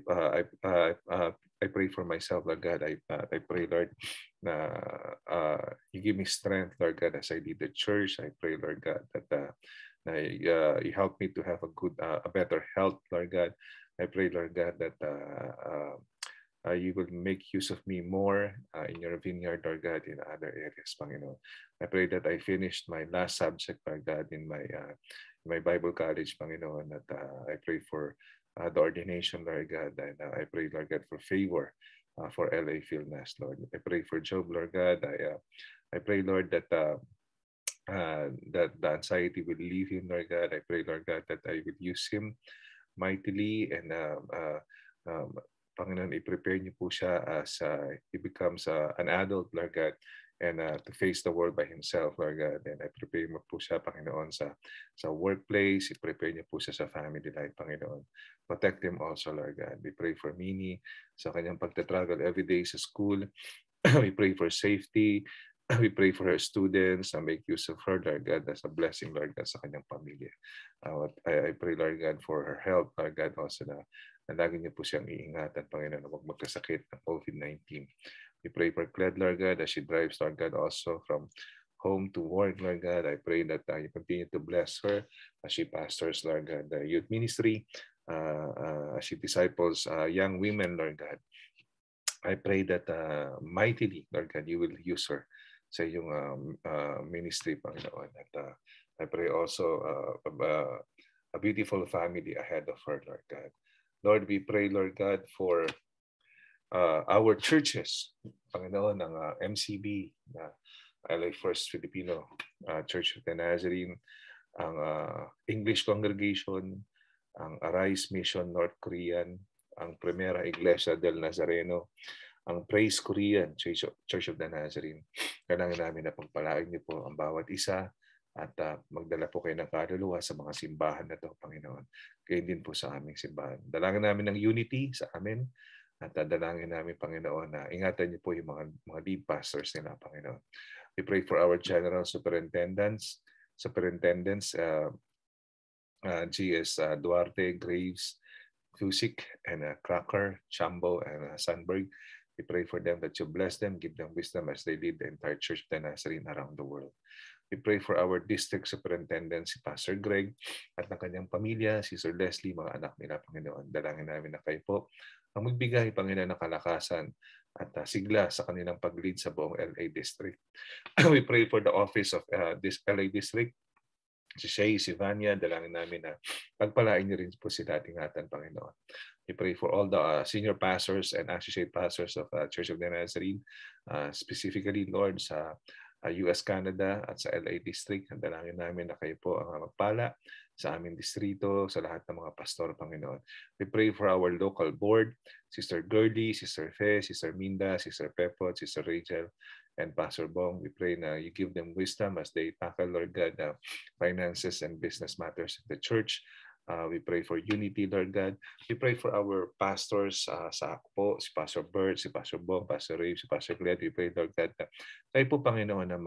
I pray for myself, Lord God. I pray, Lord, na you give me strength, Lord God, as I lead the church. I pray, Lord God, that you help me to have a better health, Lord God. I pray, Lord God, that you will make use of me more in your vineyard, Lord God, in other areas, Panginoon. I pray that I finished my last subject, Lord God, in my Bible college, Panginoon. That I pray for the ordination, Lord God, and I pray, Lord God, for favor for LA Filnas, Lord. I pray for Job, Lord God. I pray, Lord, that the anxiety will leave him, Lord God. I pray, Lord God, that I will use him mightily and Panginoon, i-prepare niyo po siya as he becomes an adult, Lord God. and to face the world by himself, Lord God. And I prepare mo po siya, Panginoon, sa workplace. I-prepare niyo po siya sa family life, Panginoon. Protect him also, Lord God. We pray for Minnie sa kanyang pagtatravel every day sa school. We pray for safety. We pray for her students and make use of her, Lord God, as a blessing, Lord God, sa kanyang pamilya. I pray, Lord God, for her health, Lord God, also na lagi niyo po siyang iingatan, Panginoon, na huwag magkasakit ng COVID-19. We pray for Cled, Lord God, as she drives, Lord God, also from home to work, Lord God. I pray that you continue to bless her as she pastors, Lord God, the youth ministry, as she disciples young women, Lord God. I pray that mightily, Lord God, you will use her sa iyong ministry, Panginoon. At I pray also a beautiful family ahead of her, Lord God. Lord, we pray, Lord God, for our churches, Panginoon, ng MCB, LA First Filipino Church of the Nazarene, ang English Congregation, ang Arise Mission North Korean, ang Primera Iglesia del Nazareno, ang Praise Korean Church of the Nazarene. Kailangan namin na pagpalain niyo po ang bawat isa at magdala po kayo ng kaluluwa sa mga simbahan na ito, Panginoon. Kayo din po sa aming simbahan. Dalangin namin ng unity sa amin. At dalangin namin, Panginoon, na ingatan niyo po yung mga lead pastors nila, Panginoon. We pray for our general superintendents, G.S. Duarte, Graves, Fusik, and Cracker, Chambo, and Sandberg. We pray for them that you bless them, give them wisdom as they lead the entire Church of the Nazarene around the world. We pray for our district superintendent, si Pastor Greg, at ng kanyang pamilya, si Sir Leslie, mga anak nila, Panginoon. Dalangin namin na kayo po ang magbigay, Panginoon, ng kalakasan at sigla sa kanilang pag-lead sa buong LA District. We pray for the office of this LA District, si Shay, si Vanya, dalangin namin na pagpalain niyo rin po sila at ingatan, Panginoon. We pray for all the senior pastors and associate pastors of Church of the Nazarene, specifically, Lord, sa US, Canada at sa LA District. Dalangin namin na kayo po ang magpala sa aming distrito, sa lahat ng mga pastor, Panginoon. We pray for our local board, Sister Gerdy, Sister Fe, Sister Minda, Sister Pepot, Sister Rachel, and Pastor Bong. We pray na you give them wisdom as they tackle, Lord God, the finances and business matters of the church. We pray for unity, Lord God. We pray for our pastors sa Akpo, si Pastor Bert, si Pastor Bong, Pastor Rave, si Pastor Gled. We pray, Lord God, na kayo po, Panginoon, na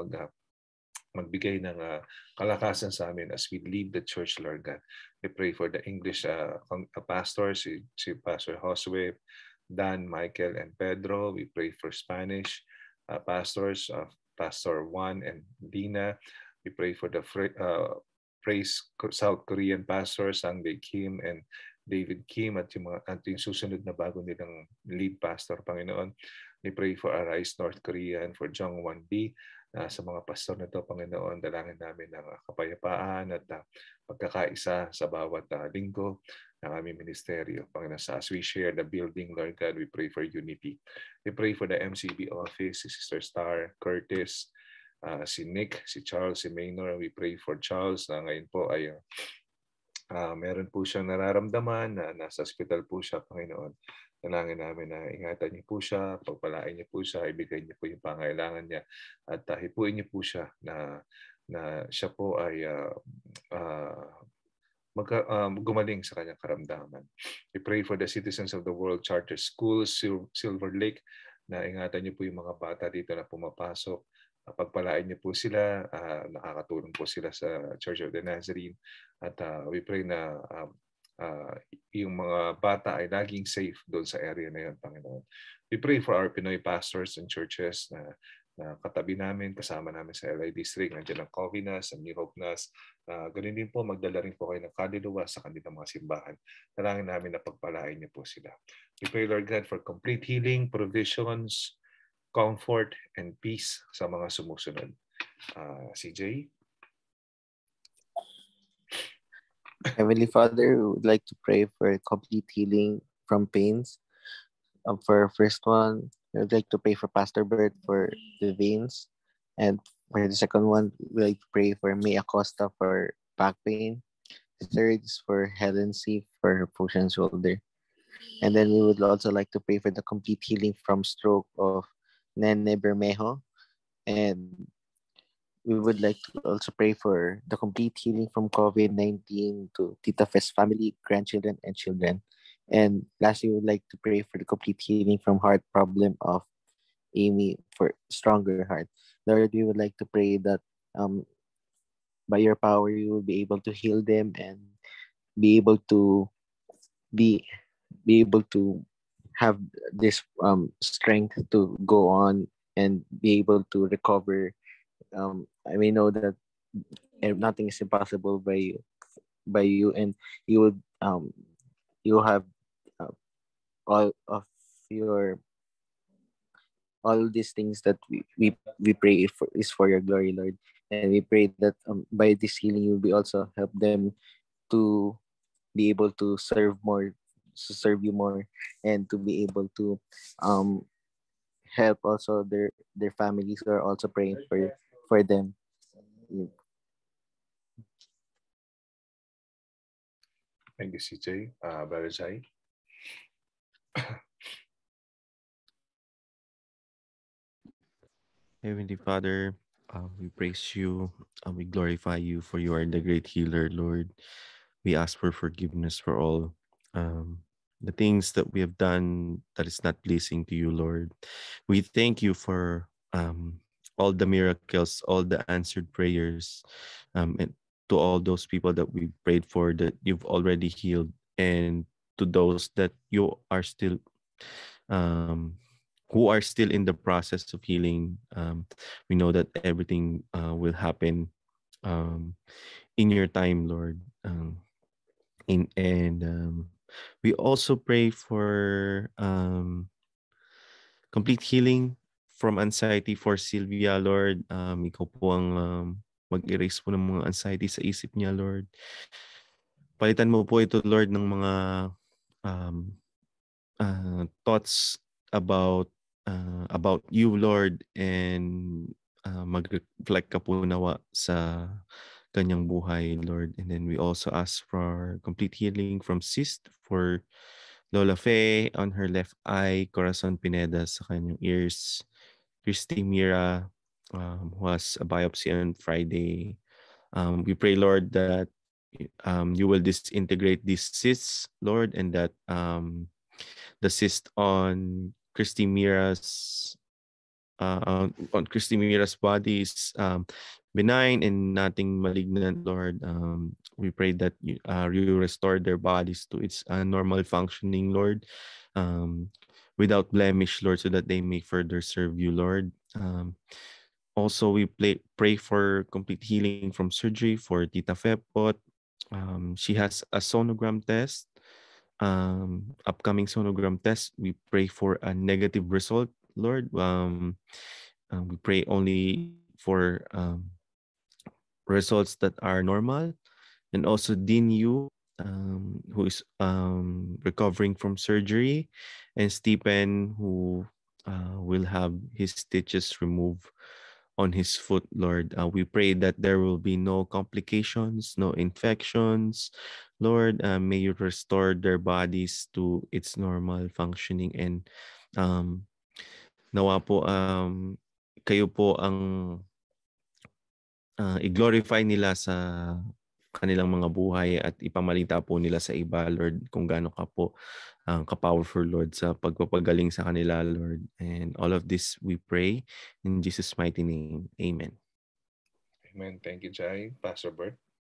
magbigay ng kalakasan sa amin as we lead the church, Lord God. We pray for the English pastors, si Pastor Josue, Dan, Michael, and Pedro. We pray for Spanish pastors, Pastor Juan and Dina. We pray for the Praise South Korean pastors, Sang-Dae Kim and David Kim, at yung susunod na bago nilang lead pastor, Panginoon. We pray for Arise North Korea and for Jong Wan B. Sa mga pastor na ito, Panginoon, dalangin namin ng kapayapaan at pagkakaisa sa bawat linggo ng aming ministeryo. Panginoon, as we share the building, Lord God, we pray for unity. We pray for the MCB office, si Sister Star, Curtis, si Nick, si Charles, si Maynor. We pray for Charles na ngayon po ay meron po siyang nararamdaman na nasa hospital po siya, Panginoon. Dalangin namin na ingatan niyo po siya, pagpalain niyo po siya, ibigay niyo po yung pangailangan niya at hipuin niyo po siya na siya po ay gumaling sa kanyang karamdaman. We pray for the citizens of the World Charter School, Silver Lake, na ingatan niyo po yung mga bata dito na pumapasok. Pagpalain niyo po sila, nakakatulong po sila sa Church of the Nazarene at we pray na yung mga bata ay laging safe doon sa area na yun, Panginoon. We pray for our Pinoy pastors and churches na katabi namin, kasama namin sa LA District. Nandiyan ang Covinas, ang New Hope Nas. Ganun din po, magdala rin po kayo ng kaluluwa sa kanilang mga simbahan. Dalangin namin na pagpalain niyo po sila. We pray, Lord God, for complete healing, provisions, comfort, and peace sa mga sumusunod. CJ? Heavenly Father, we would like to pray for complete healing from pains. For our first one, we would like to pray for Pastor Bert for the veins. And for the second one, we would like to pray for May Acosta for back pain. The third is for Helen C. for her push and shoulder. And then we would also like to pray for the complete healing from stroke of Nene Bermejo. And we would like to also pray for the complete healing from COVID-19 to Tita Fest family, grandchildren, and children. And lastly, we would like to pray for the complete healing from heart problem of Amy for stronger heart. Lord, we would like to pray that um, by your power, you will be able to heal them and be able to be able to have this strength to go on and be able to recover. I may know that nothing is impossible by you, and you would you have uh, all of your all these things that we pray for is for your glory, Lord. And we pray that by this healing you will be also help them to be able to serve more, to serve you more, and to be able to um help also their families who are also praying for them. Thank you, CJ. Brother Jai. Heavenly Father, we praise you, we glorify you, for you are the great healer, Lord. We ask for forgiveness for all the things that we have done that is not pleasing to you, Lord. We thank you for all the miracles, all the answered prayers, and to all those people that we prayed for that you've already healed, and to those that you are still um, who are still in the process of healing. We know that everything will happen um, in your time, Lord. We also pray for complete healing from anxiety for Sylvia, Lord. Ikaw po ang mag-erase po ng mga anxiety sa isip niya, Lord. Palitan mo po ito, Lord, ng mga um, thoughts about you, Lord, and mag-reflect ka po nawa sa kanyang buhay, Lord. And then we also ask for complete healing from cyst for Lola Faye on her left eye, Corazon Pineda sa kanyang ears, Christy Mira, who has a biopsy on Friday. We pray, Lord, that you will disintegrate these cysts, Lord, and that the cyst on Christy Mira's body is benign and nothing malignant, Lord. We pray that you restore their bodies to its normal functioning, Lord, without blemish, Lord, so that they may further serve you, Lord. Also, we pray for complete healing from surgery for Tita Fepot. She has a sonogram test. Upcoming sonogram test, we pray for a negative result, Lord. We pray only for results that are normal. And also Dean Yu, who is recovering from surgery, and Stephen, who will have his stitches removed on his foot, Lord. We pray that there will be no complications, no infections. Lord, may you restore their bodies to its normal functioning, and nawa po kayo po ang i-glorify nila sa kanilang mga buhay at ipamalita po nila sa iba, Lord, kung gaano ka po ka-powerful, Lord, sa pagpapagaling sa kanila, Lord. And all of this we pray in Jesus' mighty name. Amen. Amen. Thank you, Jai. Pastor Bert.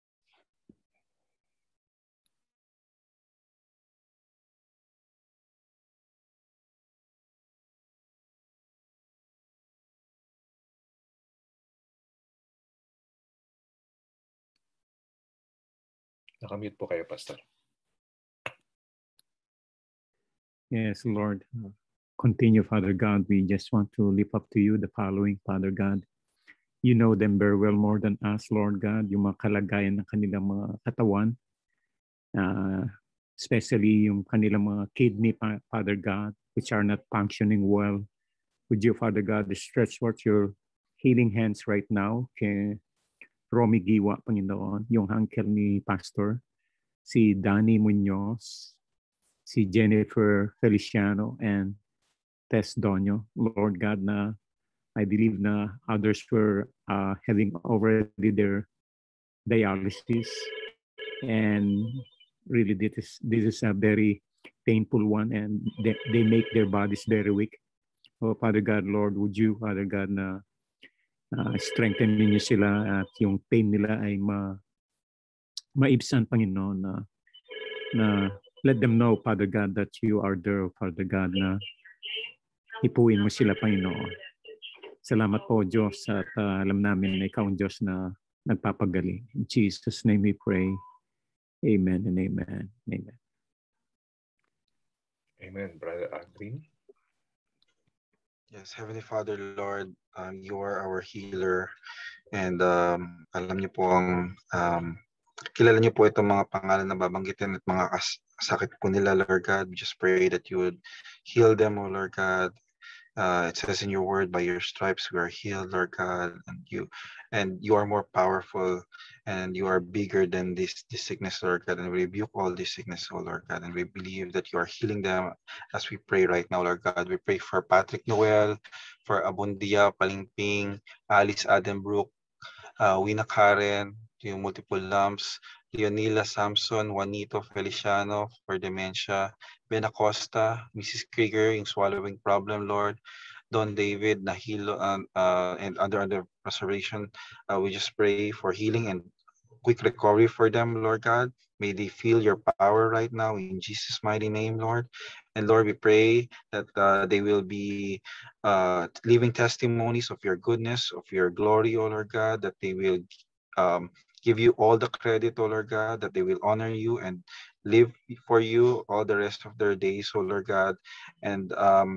Nakamute po kayo, Pastor. Yes, Lord. Continue, Father God. We just want to lift up to you the following, Father God. You know them very well more than us, Lord God. Yung mga kalagayan ng kanilang mga katawan. Especially yung kanilang mga kidney, Father God, which are not functioning well. Would you, Father God, stretch forth your healing hands right now kay Romy Giwa, Panginoon, yung uncle ni Pastor, si Danny Munoz, si Jennifer Feliciano, and Tess Donio, Lord God, na I believe na others were having already their dialysis, and really this is a very painful one, and they make their bodies very weak. Oh, Father God, Lord, would you, Father God, na strengthen niyo sila at yung pain nila ay maibsan, Panginoon, na let them know, Father God, that you are there, Father God, na hipuin mo sila, Panginoon. Salamat po, Diyos, at alam namin na ikaw ang Diyos na nagpapagaling. In Jesus' name we pray. Amen and amen. Amen. Amen, Brother Aldrin. Yes, Heavenly Father, Lord, you are our healer, and alam niyo po kilala niyo po itong mga pangalan na babanggitin at mga sakit po nila, Lord God. We just pray that you would heal them, oh Lord God. It says in your word, by your stripes we are healed, Lord God, and you are more powerful, and you are bigger than this sickness, Lord God, and we rebuke all this sickness, oh Lord God, and we believe that you are healing them as we pray right now, Lord God. We pray for Patrick Noel, for Abundia, Palingping, Alice Adenbrook, Wina Karen, yung multiple lumps, Leonila Samson, Juanito Feliciano for dementia, Ben Acosta, Mrs. Krieger, yung swallowing problem, Lord, Don David, Nahilo, and under preservation. We just pray for healing and quick recovery for them, Lord God. May they feel your power right now in Jesus' mighty name, Lord. And Lord, we pray that they will be living testimonies of your goodness, of your glory, oh Lord God, that they will give you all the credit, oh Lord God, that they will honor you and live for you all the rest of their days, oh Lord God. And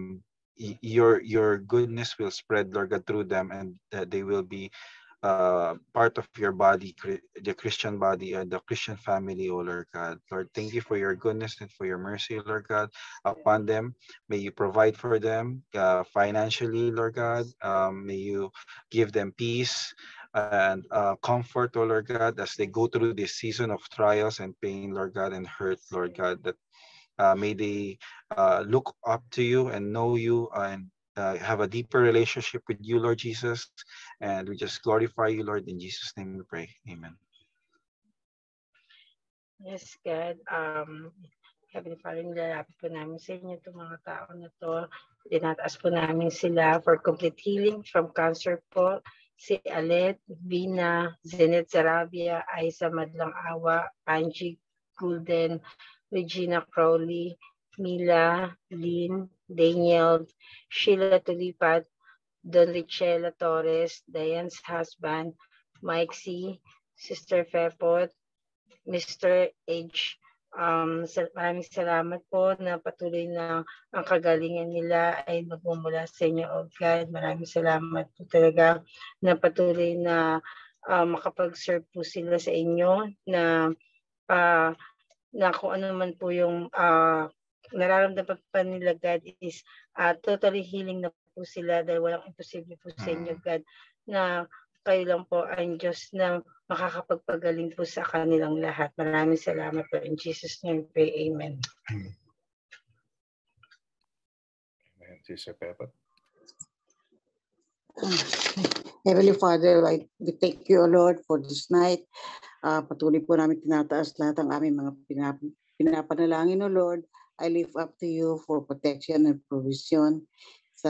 your goodness will spread, Lord God, through them, and that they will be part of your body, the Christian body and the Christian family, oh Lord God. Lord, thank you for your goodness and for your mercy, Lord God, upon them. May you provide for them financially, Lord God. May you give them peace and comfort, oh Lord God, as they go through this season of trials and pain, Lord God, and hurt, Lord God, that may they look up to you and know you and have a deeper relationship with you, Lord Jesus. And we just glorify you, Lord. In Jesus' name we pray. Amen. Yes, God. Heavenly Father, nilalapit po namin sa inyo itong mga tao na to. Dinataas po namin sila for complete healing from cancer po. Si Alet, Vina, Zenet Sarabia, Aiza Madlang Awa, Angie Gulden, Regina Crowley, Mila, Lynn, Daniel, Sheila Tulipat, Don Richella Torres, Diane's husband, Mike C, Sister Fepot, Mr. H. Maraming salamat po na patuloy na ang kagalingan nila ay magmumula sa inyo, oh God. Maraming salamat po talaga na patuloy na makapag-serve po sila sa inyo na kung ano man po yung nararamdaman pa nila, God, is totally healing na po sila dahil walang imposible po sa inyo, God, na kayo lang po ang Diyos na makakapagpagaling po sa kanilang lahat. Maraming salamat po. In Jesus' name, pray. Amen. Amen. Sister Peppa. Heavenly Father, we thank you, O Lord, for this night. Patuloy po namin tinataas lahat ang aming mga pinapanalangin, O Lord. I lift up to you for protection and provision sa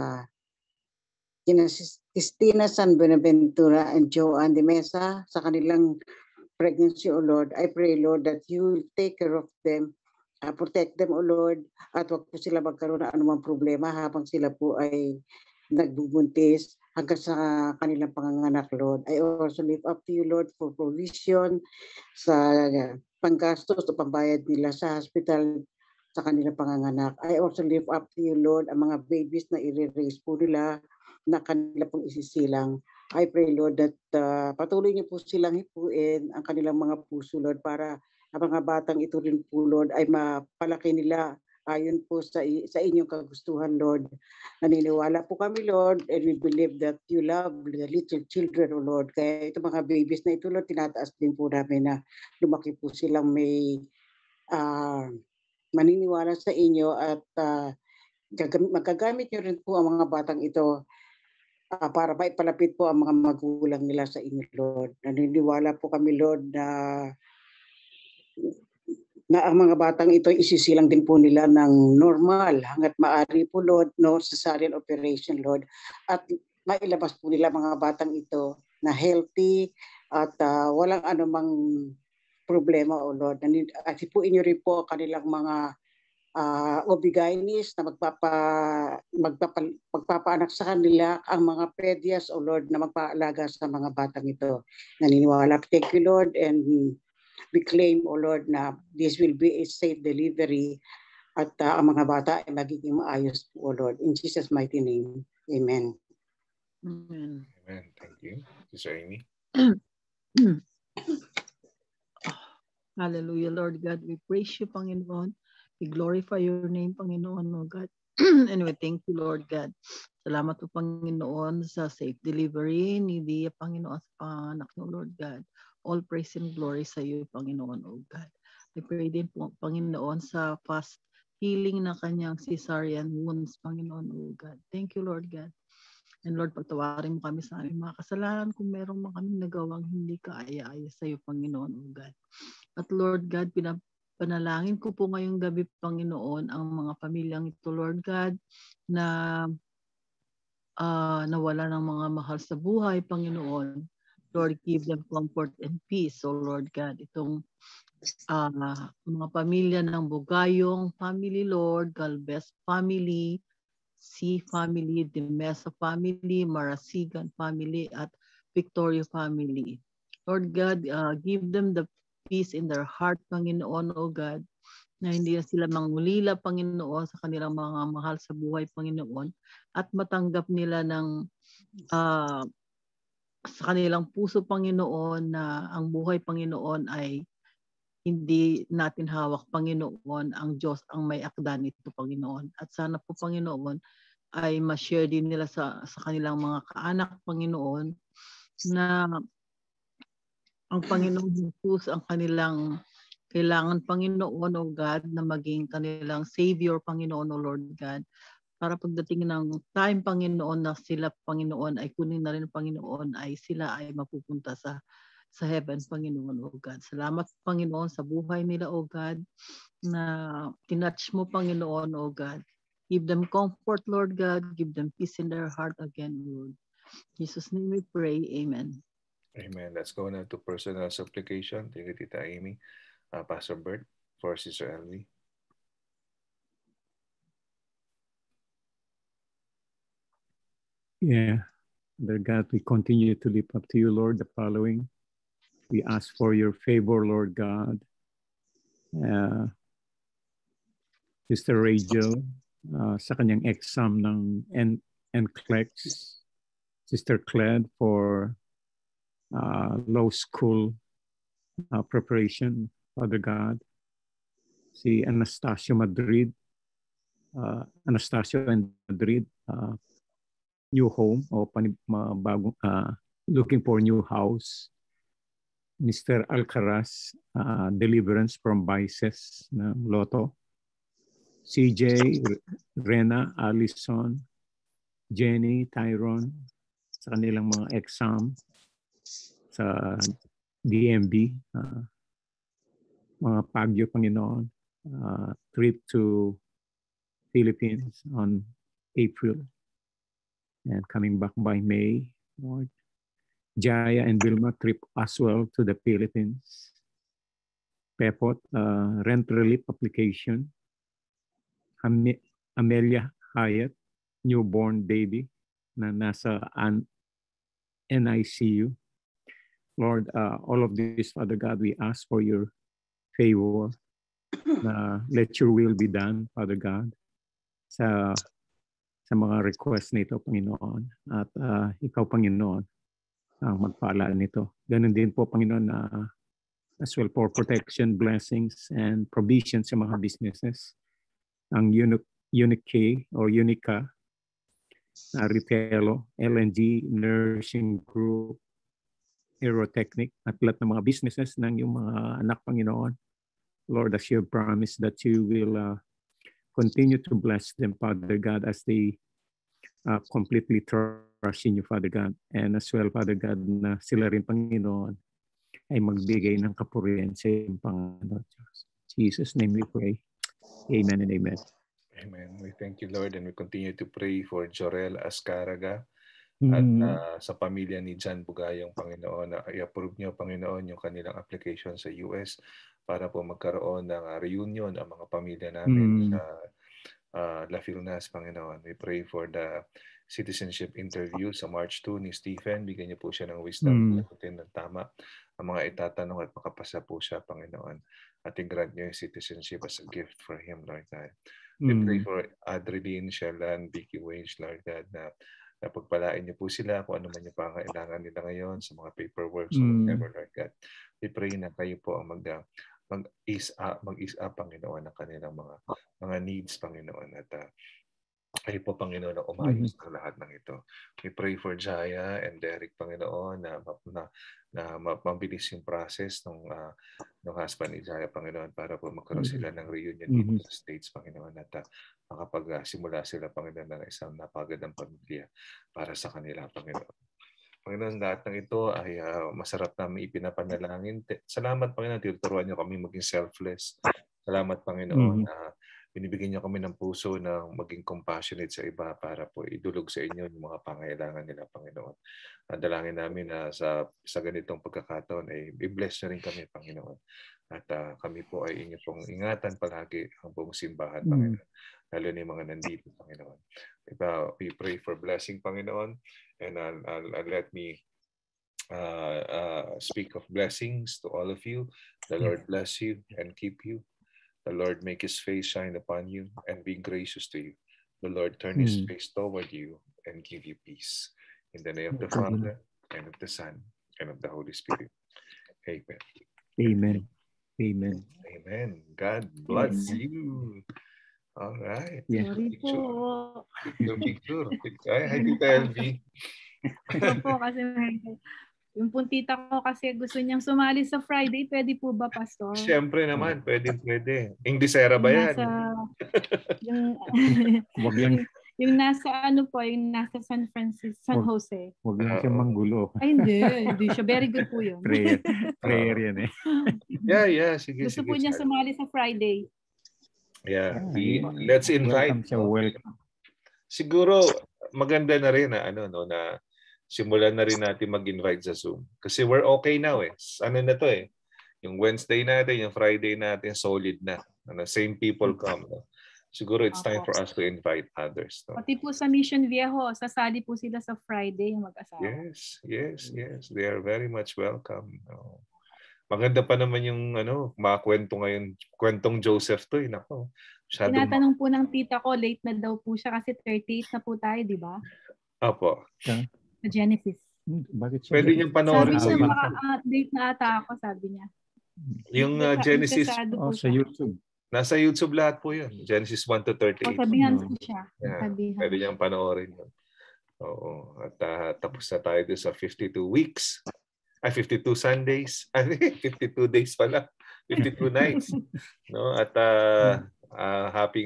Cristina San Buenaventura and Joanne de Mesa sa kanilang pregnancy, O Lord. I pray, Lord, that you will take care of them, protect them, O Lord, at wag po sila magkaroon ng anumang problema habang sila po ay nagbubuntis hanggang sa kanilang panganganak, Lord. I also lift up to you, Lord, for provision sa panggastos o pambayad nila sa hospital sa kanilang panganganak. I also lift up to you, Lord, ang mga babies na i-raise po nila na kanila pong isisilang. I pray, Lord, that patuloy niyo po silang hipuin ang kanilang mga puso, Lord, para ang mga batang ito rin po, Lord, ay mapalaki nila ayon po sa inyong kagustuhan, Lord. Naniniwala po kami, Lord, and we believe that you love the little children, O Lord. Kaya itong mga babies na ito, Lord, tinataas din po namin na lumaki po silang may maniniwala sa inyo at magagamit nyo rin po ang mga batang ito para maipalapit po ang mga magulang nila sa inyo, Lord. Naniniwala po kami, Lord, na ang mga batang ito isisilang din po nila ng normal hanggat maaari po, Lord, no cesarean operation, Lord, at mailabas po nila mga batang ito na healthy at walang anumang problema, O Lord. At po inyo rin po kanilang mga OB-GYNs na magpapaanak sa kanila, ang mga pedias, O Lord, na magpaalaga sa mga batang ito. Naniniwala. Thank you, Lord, and we claim, O Lord, na this will be a safe delivery at ang mga bata ay magiging maayos po, O Lord. In Jesus' mighty name, amen. Amen. Amen. Thank you. Sister Amy. Hallelujah, Lord God. We praise you, Panginoon. We glorify your name, Panginoon, O God. And we thank you, Lord God. Salamat po, Panginoon, sa safe delivery ni Dia, Panginoon, sa panganak niyo, Lord God. All praise and glory sa iyo, Panginoon, O God. I pray din po, Panginoon, sa fast healing na kanyang cesarean wounds, Panginoon, O God. Thank you, Lord God. And Lord, pagtawarin mo kami sa aming mga kasalanan kung merong mga kaming nagawang hindi kaaya-aya sa iyo, Panginoon, O God. At Lord God, panalangin ko po ngayong gabi, Panginoon, ang mga pamilyang ito, Lord God, na nawala ng mga mahal sa buhay, Panginoon. Lord, give them comfort and peace, O Lord God. Itong mga pamilya ng Bugayong family, Lord, Galvez family, C family, Demesa family, Marasigan family, at Victoria family. Lord God, give them the peace in their heart, Panginoon, O God, na hindi na sila mangulila, Panginoon, sa kanilang mga mahal sa buhay, Panginoon, at matanggap nila ng sa kanilang puso, Panginoon, na ang buhay, Panginoon, ay hindi natin hawak, Panginoon. Ang Diyos ang may akda nito, Panginoon. At sana po, Panginoon, ay ma-share din nila sa kanilang mga kaanak, Panginoon, na ang Panginoon Jesus ang kanilang kailangan, Panginoon, O God, na maging kanilang Savior, Panginoon, O Lord God. Para pagdating ng time, Panginoon, na sila, Panginoon, ay kunin na rin, Panginoon, ay sila ay mapupunta sa heaven, Panginoon, O God. Salamat, Panginoon, sa buhay nila, O God, na tinouch mo, Panginoon, O God. Give them comfort, Lord God. Give them peace in their heart again, Lord. In Jesus' name we pray. Amen. Amen. Let's go now to personal supplication. Thank you, Tita Amy. Pastor Bert for Sister Elvie. Yeah. Lord God, we continue to lift up to you, Lord, the following. We ask for your favor, Lord God. Sister Rachel, sa kanyang exam ng NCLEX. Sister Cled for law school preparation, Father God. Si Anastasio Madrid, new home o bagong looking for new house. Mr. Alcaraz, deliverance from vices ng Lotto. CJ, Rena, Allison, Jenny, Tyrone, sa kanilang mga exam sa DMV, mga Pagyo, Panginoon, trip to Philippines on April and coming back by May, Lord. Jaya and Vilma trip as well to the Philippines. Pepot, rent relief application. Amelia Hyatt, newborn baby na nasa NICU. Lord, all of this, Father God, we ask for your favor. Let your will be done, Father God, sa mga request nito, Panginoon. At ikaw, Panginoon, ang magpaalaan nito. Ganun din po, Panginoon, as well for protection, blessings, and provision sa mga businesses. Ang Unique or Unica, Ritelo, LNG, Nursing Group, Aerotechnic, at lahat ng mga businesses ng iyong mga anak, Panginoon. Lord, as you promised that you will continue to bless them, Father God, as they completely trust in you, Father God. And as well, Father God, na sila rin, Panginoon, ay magbigay ng kapurihan sa iyong Panginoon. In Jesus' name we pray. Amen and amen. Amen. We thank you, Lord, and we continue to pray for Jorel Ascaraga at sa pamilya ni John Bugayong, Panginoon, na i-approve niyo, Panginoon, yung kanilang application sa US para po magkaroon ng reunion ang mga pamilya namin sa La Filnas, Panginoon. We pray for the citizenship interview sa March 2 ni Stephen. Bigyan niyo po siya ng wisdom, sagutin ng tama ang mga itatanong at makapasa po siya, Panginoon. At i-grant niyo yung citizenship as a gift for him, Lord God. We pray for Adreline, Shelan, Vicky Wage, Lord God, na pagpalain niyo po sila kung ano man yung pangailangan nila ngayon sa mga paperwork, so whatever, Lord God. We pray na kayo po ang mag-ease up, Panginoon, ng kanilang mga needs, Panginoon. At kayo po, Panginoon, na umayos ng lahat ng ito. We pray for Jaya and Derek, Panginoon, na mabilis yung process ng husband ni Jaya, Panginoon, para po magkaroon sila ng reunion dito sa States, Panginoon, at makapagsimula sila, Panginoon, ng isang napagandang pamilya para sa kanila, Panginoon. Panginoon, lahat ng ito ay masarap namin ipinapanalangin. Salamat, Panginoon, tinuturuan niyo kami maging selfless. Salamat, Panginoon, binibigyan niyo kami ng puso na maging compassionate sa iba para po idulog sa inyo yung mga pangailangan nila, Panginoon. Dalangin namin na sa ganitong pagkakataon ay i-bless na rin kami, Panginoon. At kami po ay inyo pong ingatan palagi ang buong simbahan, Panginoon. Lalo na yung mga nandito, Panginoon. We pray for blessing, Panginoon. And let me speak of blessings to all of you. The Lord bless you and keep you. The Lord make his face shine upon you and be gracious to you. The Lord turn his face toward you and give you peace. In the name of the Father, and of the Son, and of the Holy Spirit. Amen. Amen. Amen. Amen. God bless you. All right. Sorry po. Picture. Hi, Tita LV. Po kasi yung puntita ko kasi gusto niyang sumali sa Friday. Pwede po ba, Pastor? Siyempre naman. Pwede. Ingdisera ba yan? Yung nasa ano po, yung nasa San Jose. Huwag lang siya manggulo. Ay, hindi siya. Very good po yun. Prayer yan eh. Yeah. Sige. Gusto po niya sumali sa Friday. Yeah. Let's invite. Welcome. Siguro, maganda na rin na simulan na rin natin mag-invite sa Zoom. Kasi we're okay now eh. Ano na to eh. Yung Wednesday natin, yung Friday natin, solid na. Same people come. No? Siguro it's time for us to invite others. No? Pati po sa Mission Viejo, sasali po sila sa Friday yung mag-asawa. Yes. They are very much welcome. No? Maganda pa naman yung mga kwento ngayon. Kwentong Joseph to. Nako. Tinatanong po ng tita ko, late na daw po siya kasi 38 na po tayo, di ba? Opo. Sa Genesis. Bakit siya? Pwede niyong panoorin sabi niya, late na ata ako, sabi niya. Yung Genesis sa YouTube. Nasa YouTube lahat po yun. Genesis 1 to 38. Sabihan ko siya. Pwede niyang panoorin yun. Oo. At tapos na tayo doon sa 52 weeks. 52 Sundays. 52 days pala. 52 nights. No? At happy.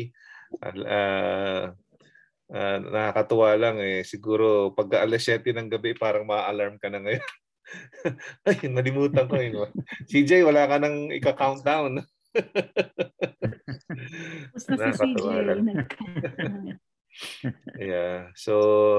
Nakakatuwa lang eh. Siguro pagka alas 7 ng gabi parang ma-alarm ka na ngayon. Ay, nalimutan ko yun. CJ, wala ka nang ika-countdown. Basta si CJ. Yeah. So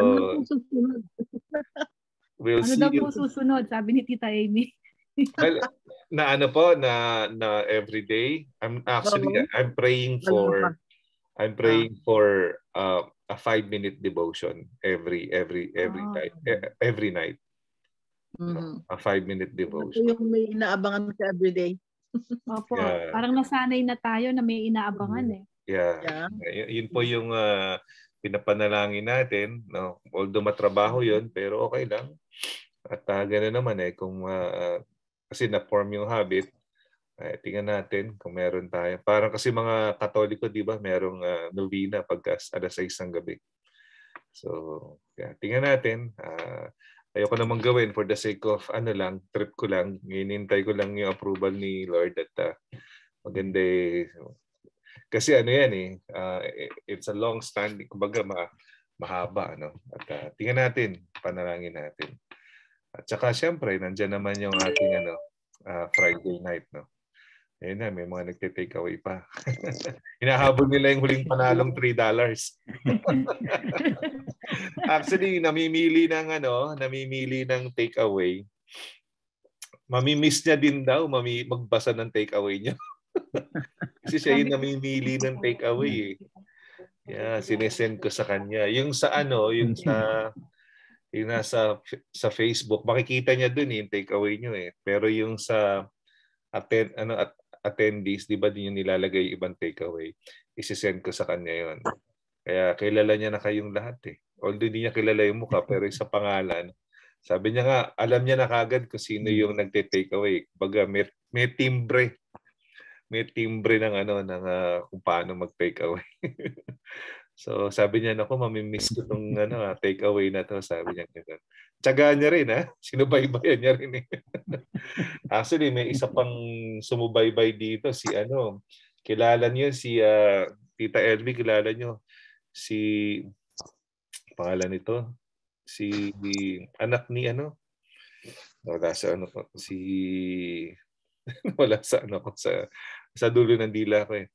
we'll see daw you. Po susunod? Sabi ni Tita Amy. Well, na everyday. I'm praying for a 5-minute devotion every night. A 5-minute devotion. Ito yung may inaabangan ka everyday. Opo. Yeah. Parang nasanay na tayo na may inaabangan eh. Yeah. Yun po yung pinapanalangin natin. No? Although matrabaho yun, pero okay lang. At gano'n naman eh, kung kasi na-form yung habit, tingnan natin kung meron tayo. Parang kasi mga Katoliko, di ba, merong novena pagka alas 6 ng gabi. So, tingnan natin. Ayoko namang gawin for the sake of trip ko lang. Hinintay ko lang yung approval ni Lord at maganda eh. Kasi yan eh, it's a long standing, kumbaga mahaba, no? At tingnan natin, panalangin natin. At saka siyempre, nandiyan naman yung ating Friday night, no? Ayun na, may mga nagte-take away pa. Hinahabol nila yung huling panalong $3. Actually, namimili ng take away. Mamimiss niya din daw magbasa ng take away niya. Kasi siya yung namimili ng take away. Yeah, sinesend ko sa kanya. Yung sa yung nasa sa Facebook, makikita niya dun yung take away niyo eh. Pero yung sa attendees, di ba din yung nilalagay yung ibang takeaway? Isisend ko sa kanya yon. Kaya kilala niya na kayong lahat eh. Although hindi niya kilala yung mukha, pero sa pangalan, sabi niya nga, alam niya na kagad kung sino yung nagte-takeaway. Baga, may timbre. May timbre ng kung paano mag-takeaway. So sabi niya, naku, mamimiss ko itong takeaway na to. Sabi niya gano'n. Tiyaga niya rin, ha? Sinubaybayan niya rin eh. Actually, may isa pang sumubaybay dito. Kilala niyo si Tita Elvie, kilala niyo. Pangalan nito? Si anak ni wala sa wala sa dulo ng dila ko eh.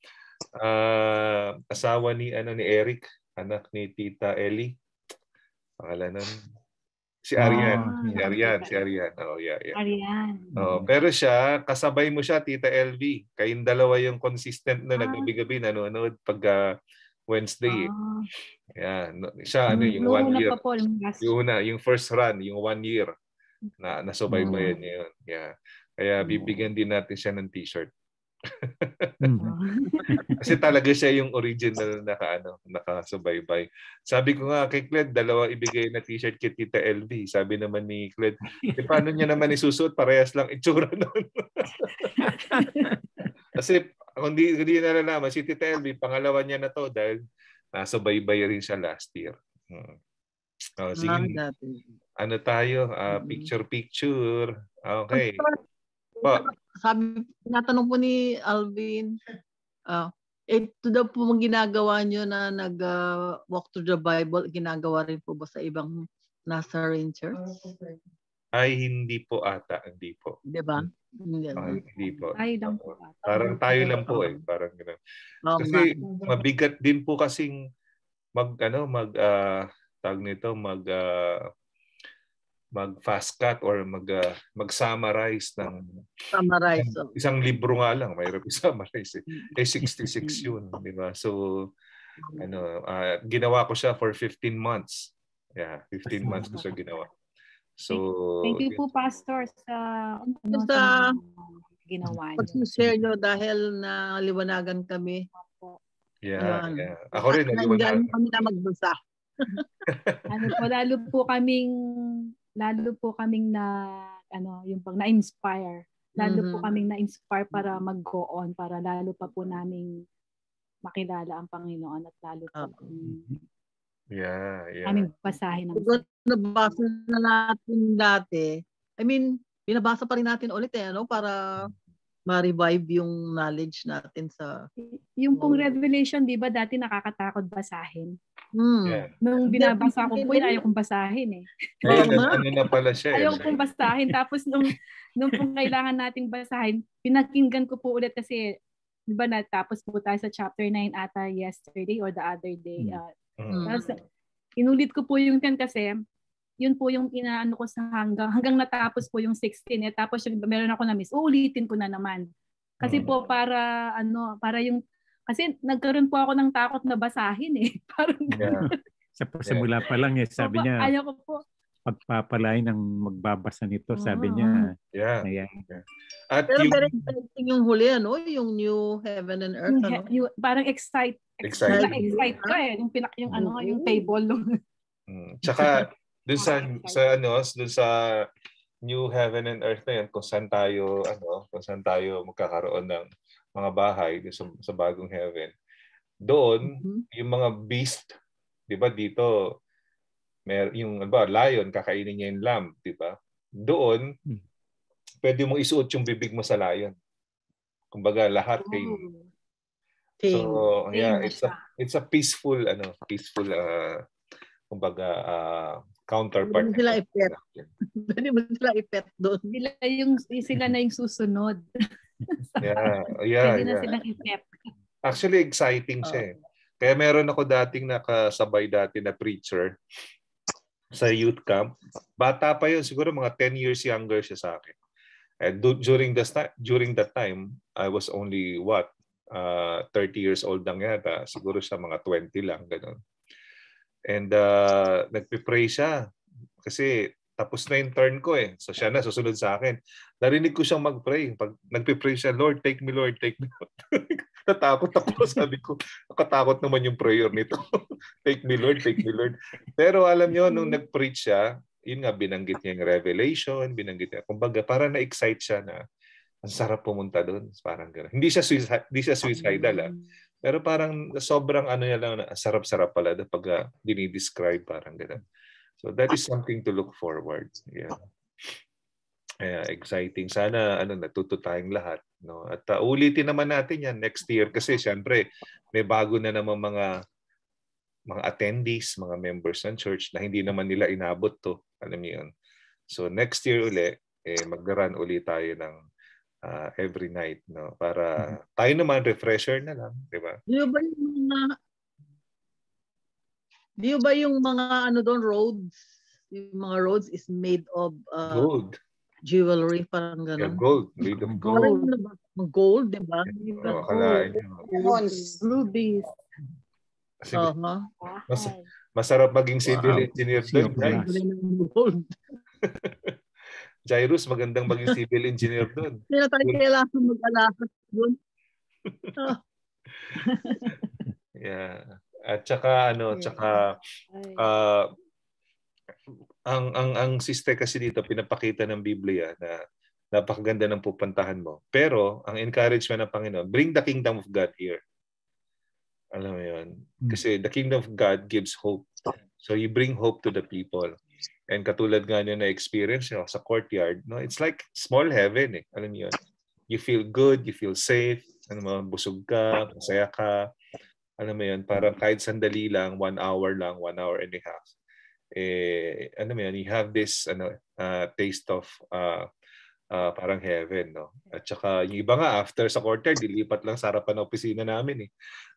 Asawa ni Eric, anak ni Tita Ellie. Pangalan nun. Si Arian. Si Arian. Oh, yeah. Arian. Oh, pero siya, kasabay mo siya, Tita LV. Kayong dalawa yung consistent na naggabi-gabi nanonood pag Wednesday. Yeah. Siya, yung 1 year. Yung first run, yung 1 year na nasubaybayan niya yun. Yeah. Kaya bibigyan din natin siya ng t-shirt. Kasi talaga siya yung original nakasubaybay. Sabi ko nga kay Cled, 2 ibigay na t-shirt kay Tita LV. Sabi naman ni Cled, paano niya naman isusuot? Parehas lang itsura nun. Kasi kung di nalalaman, si Tita LV, pangalawa niya na to dahil nasubaybay rin siya last year. Sige, tayo? Picture. Okay. Sabi, natanong po ni Alvin, ito daw po mong ginagawa nyo na nag-walk through the Bible, ginagawa rin po ba sa ibang Nazarene Church? Ay, hindi po ata. Hindi po. Diba? Hindi po. Parang tayo lang po eh. Parang gano'n. Kasi mabigat din po kasing mag-fast cut or mag-summarize ng isang libro nga lang, mayroon i-summarize eh. 66 yun, di ba? So ginawa ko siya for 15 months. Yeah, 15 months ko siya ginawa. So thank you po, Pastor, sa ginawa niyo. Pag-share nyo dahil naliwanagan kami. Yeah. Ako rin naliwanagan. Kami na magbasa. Lalo po kaming yung pag na-inspire. Lalo po kaming na-inspire para mag-go on, para lalo pa po naming makilala ang Panginoon at lalo pa kaming basahin. Nabasa na natin dati. I mean, binabasa pa rin natin ulit para ma-revive yung knowledge natin sa... Yung pong Revelation, di ba dati nakakatakot basahin? Yeah. Nung binabasa ko po, ayaw kong basahin eh. Ayun, na pala siya. Ayaw kong basahin. Tapos nung pong kailangan nating basahin, pinakinggan ko po ulit kasi, di ba natapos po tayo sa chapter 9 ata yesterday or the other day. Tapos, inulit ko po yung 10 kasi, yun po yung inaano ko sa hanggang natapos po yung 16 tapos meron ako na miss, uulitin ko na naman. Kasi po para yung kasi nagkaroon po ako ng takot na basahin eh. Parang sa simula pa lang sabi niya. Ayaw ko po. Pagpapalain ng magbabasa nito, sabi niya. Yeah. At pero very exciting yung huli, yung New Heaven and Earth. Parang excite ka eh. Yung table. Tsaka dun sa New Heaven and Earth na yan, kung saan tayo magkakaroon ng mga bahay sa bagong heaven. Doon, yung mga beast, 'di ba dito, yung lion kakainin niya yung lamb, 'di ba? Doon, pwede mong isuot yung bibig mo sa lion. Kumbaga lahat tame. So, yeah, it's a peaceful kumbaga counterpart. Pwede mo sila ipet. Pwede mo sila ipet doon. Sila na yung susunod. Pwede na silang ipet. Actually, exciting siya. Kaya meron ako dating nakasabay dati na preacher sa youth camp. Bata pa yun, siguro mga 10 years younger siya sa akin. And during that time, I was only 30 years old lang yata. Siguro siya mga 20 lang, ganun. And nagpipray siya kasi tapos na yung turn ko eh. So siya na susunod sa akin. Narinig ko siyang mag-pray. Pag nagpipray siya, Lord, take me, Lord, take me. Natakot ako. Sabi ko, nakatakot naman yung prayer nito. Take me, Lord, take me, Lord. Pero alam niyo, nung nag-preach siya, yun nga, binanggit niya yung revelation, binanggit niya. Kumbaga, parang na-excite siya na ang sarap pumunta doon. Parang gano'n. Hindi siya suicidal. Pero parang sobrang ano niya lang, sarap-sarap pala pag dinidescribe, parang gano'n. So that is something to look forward. Yeah. Exciting. Sana natuto tayong lahat, no? At ulitin naman natin 'yan next year kasi syempre may bago na naman mga attendees, mga members ng church na hindi naman nila inabot 'to. Alam niyo 'yun. So next year uli mag-run uli tayo ng every night, no? Para tayo naman refresher na lang, 'di ba? Di ba yung mga doon roads? Yung mga roads is made of gold. Jewelry, parang gano'n. Yeah, gold. Made of gold. Gold, di ba? Rubies. Masarap maging civil engineer doon, guys. Jairus, magandang maging civil engineer doon. Hindi na tayo kailangan mag-alakas doon. Yeah. At saka ang sister kasi dito pinapakita ng Biblia na napakaganda ng pupuntahan mo. Pero ang encouragement ng Panginoon, bring the kingdom of God here. Alam mo 'yun? Kasi the kingdom of God gives hope. So you bring hope to the people. And katulad nga niyo na experience sa courtyard, no? It's like small heaven eh. Alam mo 'yun? You feel good, you feel safe, busog ka, masaya ka. Alam mo yun, parang kahit sandali lang, 1 hour lang, 1 hour and a half. You have this taste of parang heaven, no? At saka yung iba nga, after sa courtyard, dilipat lang sa harapan ng opisina namin eh.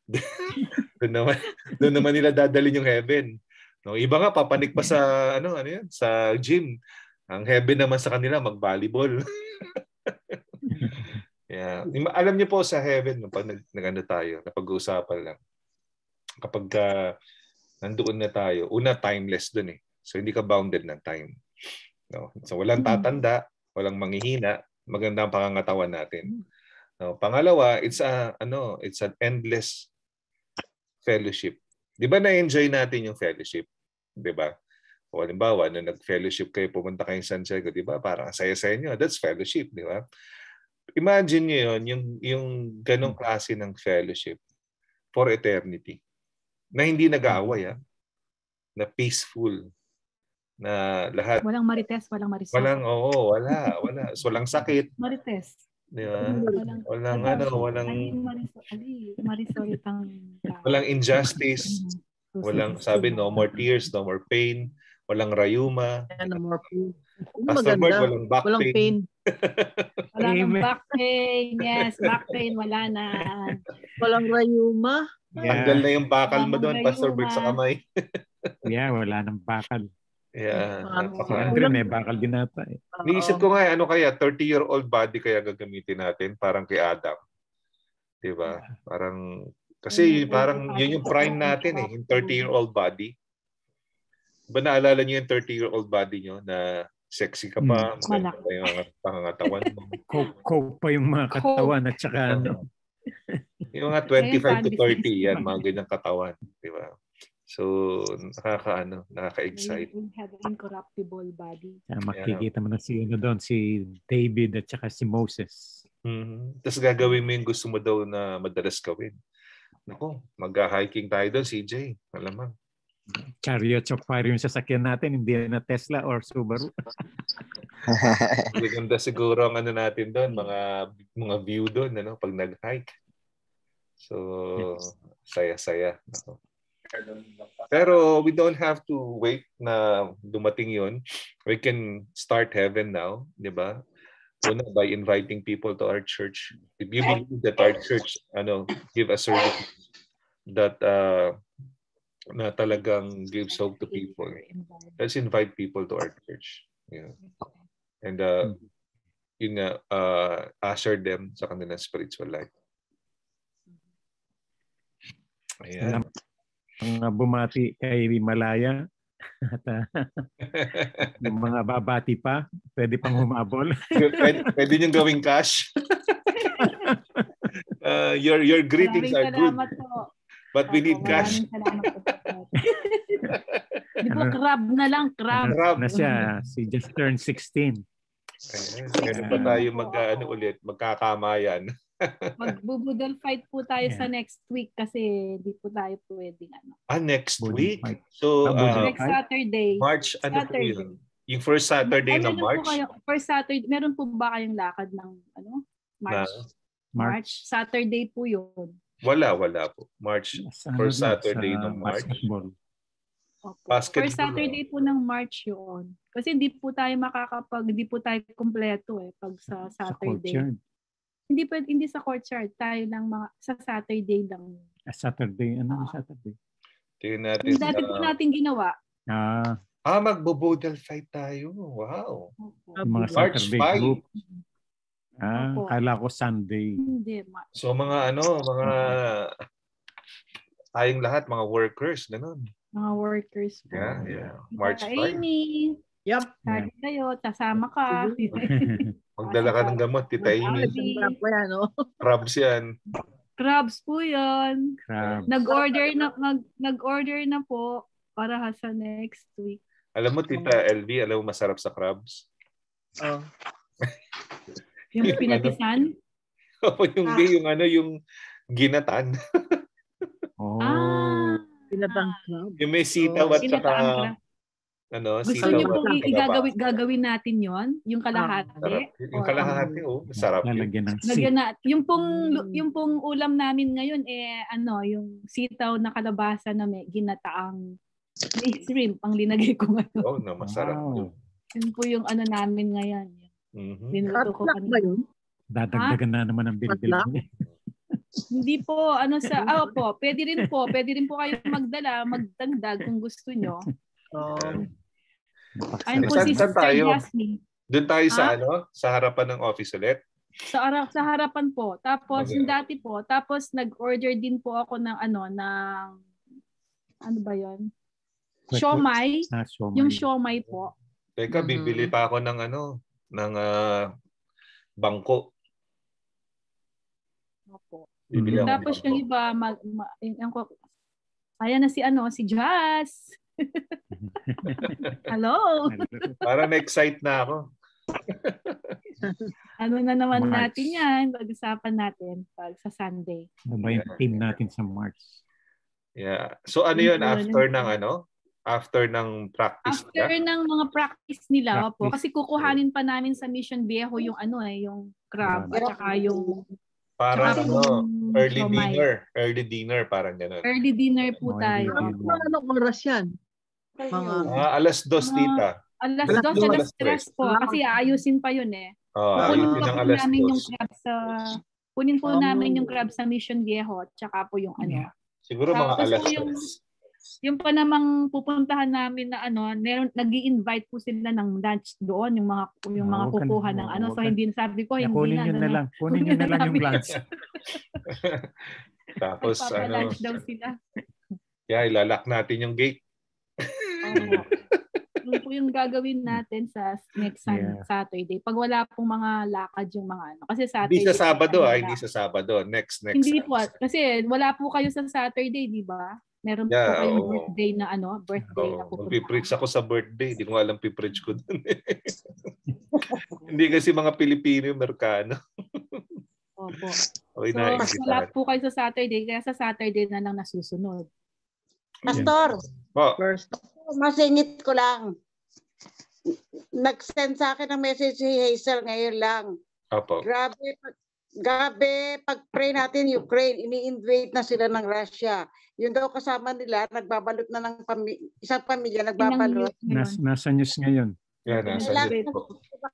Doon naman nila dadalhin yung heaven. No, iba nga papanik pa sa sa gym. Ang heaven naman sa kanila mag-volleyball. Yeah. Alam niyo po sa heaven, pag tayo, napag-uusapan lang. Kapag nandoon na tayo, una timeless doon eh. So hindi ka bounded ng time. No? So walang tatanda, walang manghihina, maganda ang pangangatawan natin. No? Pangalawa, it's an endless fellowship. 'Di ba na-enjoy natin yung fellowship? 'Di ba? O halimbawa, nung nag-fellowship kayo, pumunta kayong San Diego, 'di ba? Parang saya-saya niyo. That's fellowship, 'di ba? Imagine niyo 'yon, yung ganong klase ng fellowship for eternity. Na hindi nag-aaway, na peaceful, na lahat. Walang marites, walang marisol. Wala. So, walang sakit. Marites. Di ba? Walang injustice. Walang, sabi, no more tears, no more pain. Walang rayuma. No more pain. Pastor Bert, walang back pain. Wala nang back pain. Yes, back pain, wala na. Walang rayuma. Tanggal na yung bakal mo doon, Pastor Bert, sa kamay. Yeah, wala nang bakal. Yeah. Si Andre may bakal din ata eh. Niisip ko nga, kaya 30-year-old body kaya gagamitin natin, parang kay Adam. Diba? Parang, kasi parang yun yung prime natin eh, yung 30-year-old body. Diba naalala niyo yung 30-year-old body nyo na sexy ka pa, yung mga pangangatawan mo. Coke pa yung mga katawan at saka yung mga 25 to 30, yan, mga ganyang katawan. Diba? So, nakaka-excite. We have an incorruptible body. Makikita mo na si David at saka si Moses. Tapos gagawin mo yung gusto mo daw na madalas gawin. Naku, mag-hiking tayo doon, CJ. Malamang. Chariots of Fire yung sasakyan natin, hindi na Tesla or Subaru. Maganda siguro ang natin doon, mga view doon, pag nag-hike. So, saya-saya. Pero we don't have to wait na dumating yun. We can start heaven now, di ba? Una, by inviting people to our church. If you believe that our church give a service that na talagang gives hope to people, let's invite people to our church. Yeah. And yun nga, usher them sa kanilang spiritual life. Ayan. Mga bumati kay Malaya at yung mga babati pa, pwede pang humabol. Pwede niyong gawing cash. Your greetings are good. Po. But we need cash. Di ba crab na lang, crab. Na siya, si just turned 16. Kaya ba tayo magkakamayan? Magbubudol fight po tayo sa next week kasi di po tayo pwedeng next week? So, next Saturday. March, po yun? Yung first Saturday ng March? First Saturday, meron po ba kayong lakad ng March? Saturday po yun. Wala po. March, first Saturday ng March. Basketball. First Saturday po ng March yun. Kasi hindi po tayo hindi po tayo kompleto pag sa Saturday. Hindi sa courtyard, tayo lang sa Saturday lang. Saturday, Saturday? Tingnan natin. Yung dati po natin ginawa. Magbo-bodal fight tayo. Wow. Mga March 5. Group. Kala ko Sunday. Hindi. So mga tayong lahat, mga workers, ganun. Mga workers po. Yeah. March 5. Amy. Yep. Sabi kayo, tasama ka. Magdala ka ng gamot, Tita Amy. Crabs yan. Crabs po yan. Crabs. Nag-order na po para sa next week. Alam mo, Tita LV, masarap sa crabs? Yung pinatisan? yung ginatan. Ginatang crab. Yung may sitaw at saka gusto niyo po gagawin natin yon, yung kalahati? Yung kalahati, masarap yun. Yung pong ulam namin ngayon yung sitaw na kalabasa na may ginataang may shrimp ang linagay ko ngayon. Masarap yun. Yun po yung namin ngayon. Niluto ko kanina. Dadagdagan na naman ang bilbil. Hindi po, pwede rin po kayo magdagdag kung gusto nyo. Ayun po si Sister Jasmine. Doon tayo sa harapan ng office ulit? Sa harapan po. Tapos yung dati po, tapos nag-order din po ako ng ano ba yun? Siomai. Yung siomai po. Teka, bibili pa ako ng bangko. Opo. Tapos yung iba, ayan na si Jazz. Hello. Parang na-excite na ako. Na naman March. Natin yan. Pag-usapan natin pag sa Sunday. Ano ba yung team natin sa March? Yeah. So yun after ng after ng practice? After ng mga practice nila po. Kasi kukuhanin pa namin sa Mission Viejo yung yung crab at saka yung parang early dinner parang gano'n. Early dinner po tayo. Anong oras yan? Alas 2, Tita. Alas 3 po. Kasi aayusin pa yun Kunin po namin yung crab sa Mission Viejo at saka po yung Siguro mga alas 3. Yung pa namang pupuntahan namin na nag-i-invite po sila ng lunch doon, yung mga kukuha ng So hindi sabi ko, hindi na. Kunin nyo na lang yung lunch. Tapos lunch daw sila. Ilalak natin yung gate. Yun po yung gagawin natin sa next Saturday. Pag wala pong mga lakad yung mga Kasi Saturday. Hindi sa Sabado. Next. Hindi po. Kasi wala po kayo sa Saturday, di ba? Meron po kayong birthday na birthday na pupunta. Pipreach ako sa birthday. Hindi ko alam pipreach ko doon. Hindi kasi mga Pilipino yung Amerikano. Opo. Wala po kayo sa Saturday. Kaya sa Saturday na lang nasusunod. Pastor, masingit ko lang. Nag-send sa akin ng message si Hazel ngayon lang. Opo. Grabe, gabi, pag-pray natin Ukraine, ini-invade na sila ng Russia. Yun daw kasama nila, nagbabalot na ng isang pamilya, nagbabalot. Nasa news ngayon. Yan, nasa news po.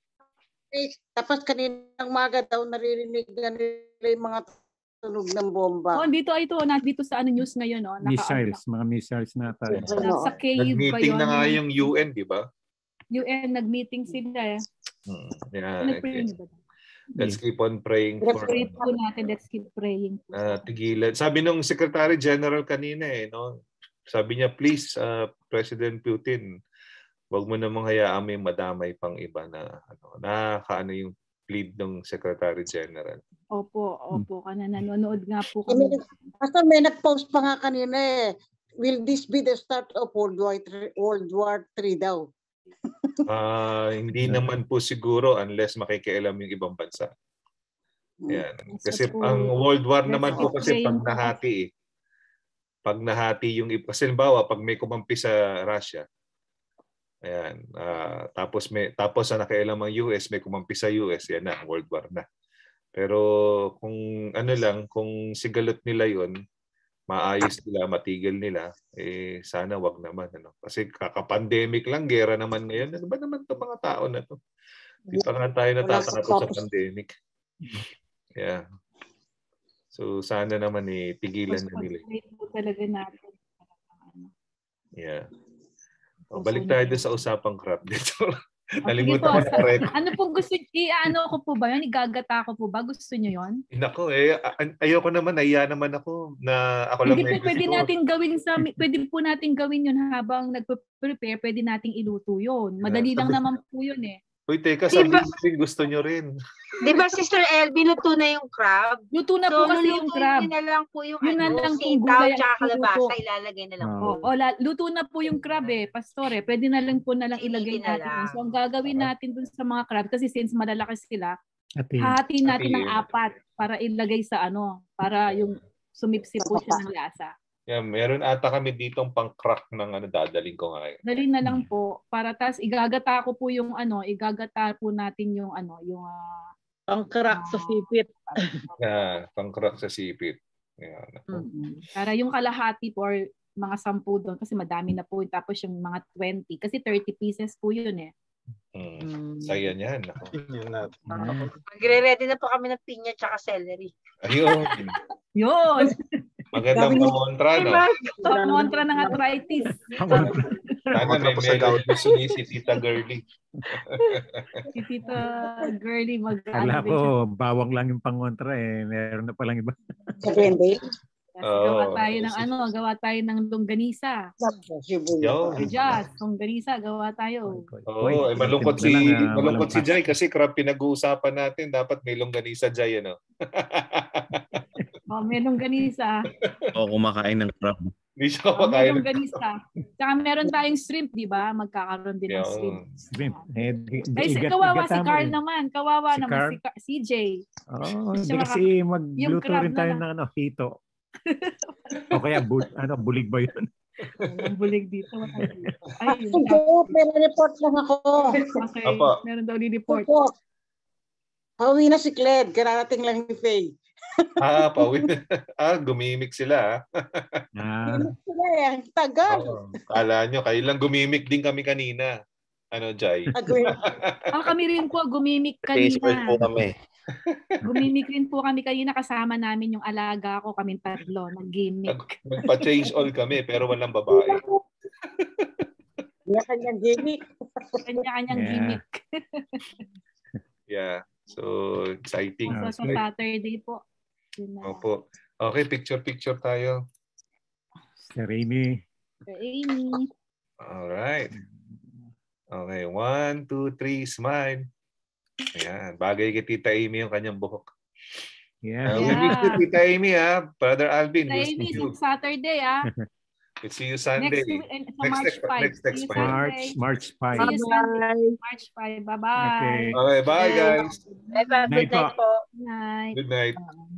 Tapos kaninang umaga daw naririnig na nila yung mga tunog ng bomba. Oh, dito sa news ngayon, oh. Missiles, mga missiles na tayo. Sa cave ba Nag-meeting yun? na nga yung UN, di ba? UN, nag-meeting sila eh. Yeah, let's keep on praying for pray po natin, let's keep praying. tigilan. Sabi nung Secretary General kanina no? Sabi niya, please, President Putin, wag mo namang hayaan may madamay pang iba na nakakaano yung plead ng Secretary General. Opo, nanonood nga po kami. Basta may nag-post pa nga kanina will this be the start of World War III daw? Hindi naman po siguro unless makikialam yung ibang bansa. Yan. Kasi ang World War naman po kasi pag nahati Pag nahati yung kasi halimbawa pag may kumampi sa Russia. Ayan, tapos sa nakialam ang US, may kumampi sa US, yan na, World War na. Pero kung kung sigalot nila 'yon, maayos nila, matigil nila, sana wag naman Kasi kaka-pandemic lang, gera naman ngayon. Ano ba naman 'tong mga tao na 'to? Di pa nga tayo natatakot sa pandemic. Yeah. So sana naman tigilan na nila. Talaga natin. Yeah. Balik tayo sa usapang crap dito. Nalimutan ko na rin. Ano po gusto ko po ba yun? Igagata ko po ba? Gusto niyo yun? Nako ayoko naman, nahiya naman ako na ako lang hindi po, pwede po natin gawin yun habang nagpe-prepare, pwede nating iluto yun. Madali lang naman po yun Uy, teka, sabi rin gusto nyo rin. Di ba, Sister Elby, luto na yung crab? Luto na po kasi yung crab. Yun na lang po yung sitaw tsaka kalabasa, ilalagay na lang po. Luto na po yung crab Pastore. Pwede na lang po ilagay natin. So, ang gagawin natin dun sa mga crab, kasi since malalaki sila, hati natin ng 4 para ilagay sa para yung sumipsip po siya ng lasa. Yeah, meron ata kami ditong pang-crack ng dadaling ko ngayon. Dali na lang po. Para tas igagata ko po yung igagata po natin yung yung pang-crack sa sipit. Yeah, pang-crack sa sipit. Yeah. Para yung kalahati po or mga 10 doon kasi madami na po. Tapos yung mga 20 kasi 30 pieces po yun Saya niyan. Magre-ready na po kami ng pinya tsaka celery. Ayun. Yun. Magandang pamontra, no? Pamontra ng arthritis. Sana may gusto ni si Tita Girly. Si Tita Girly Kala ko, bawang lang yung pangontra Meron na palang iba. Gawa tayo ng longganisa. Longganisa, gawa tayo. Malungkot si Jai kasi crab pinag-uusapan natin. Dapat may longganisa, Jai, may longganisa. Kumakain ng crab. Hindi siya kumakain. May longganisa. Tsaka meron tayong shrimp, di ba? Magkakaroon din ng shrimp. Kawawa si Carl naman. Kawawa naman si CJ. Kasi magluto rin tayo ng hito. O kaya bulig ba yun? Bulig dito. May report lang ako. Okay. Meron daw report. Pauwi na si Cled. Kararating lang ni Faye. Pauwi na. Gumimik sila. Gumimik sila ang tagal. Kala nyo, kayo lang gumimik din kami kanina. Jai? Kami rin po gumimik kanina. Po kami. Gumimik rin po kami kanina, kasama namin yung alaga ko, kaming 3, nag-gimmick. Nagpa-change all kami pero walang babae. Kanya-kanyang gimmick. Kanya-kanyang gimmick. Yeah. So, exciting. So, Saturday po. Opo. Okay, picture tayo. Sir Amy. Alright. Okay, 1, 2, 3, smile. Ayan, bagay kay Tita Amy yung kanyang buhok. Yeah. We miss you, Tita Amy, Brother Alvin. Tita Amy, Saturday, We'll see you Sunday. March 5. March 5. See you Sunday, March 5. Bye-bye. Okay, bye guys. Good night po. Night. Good night.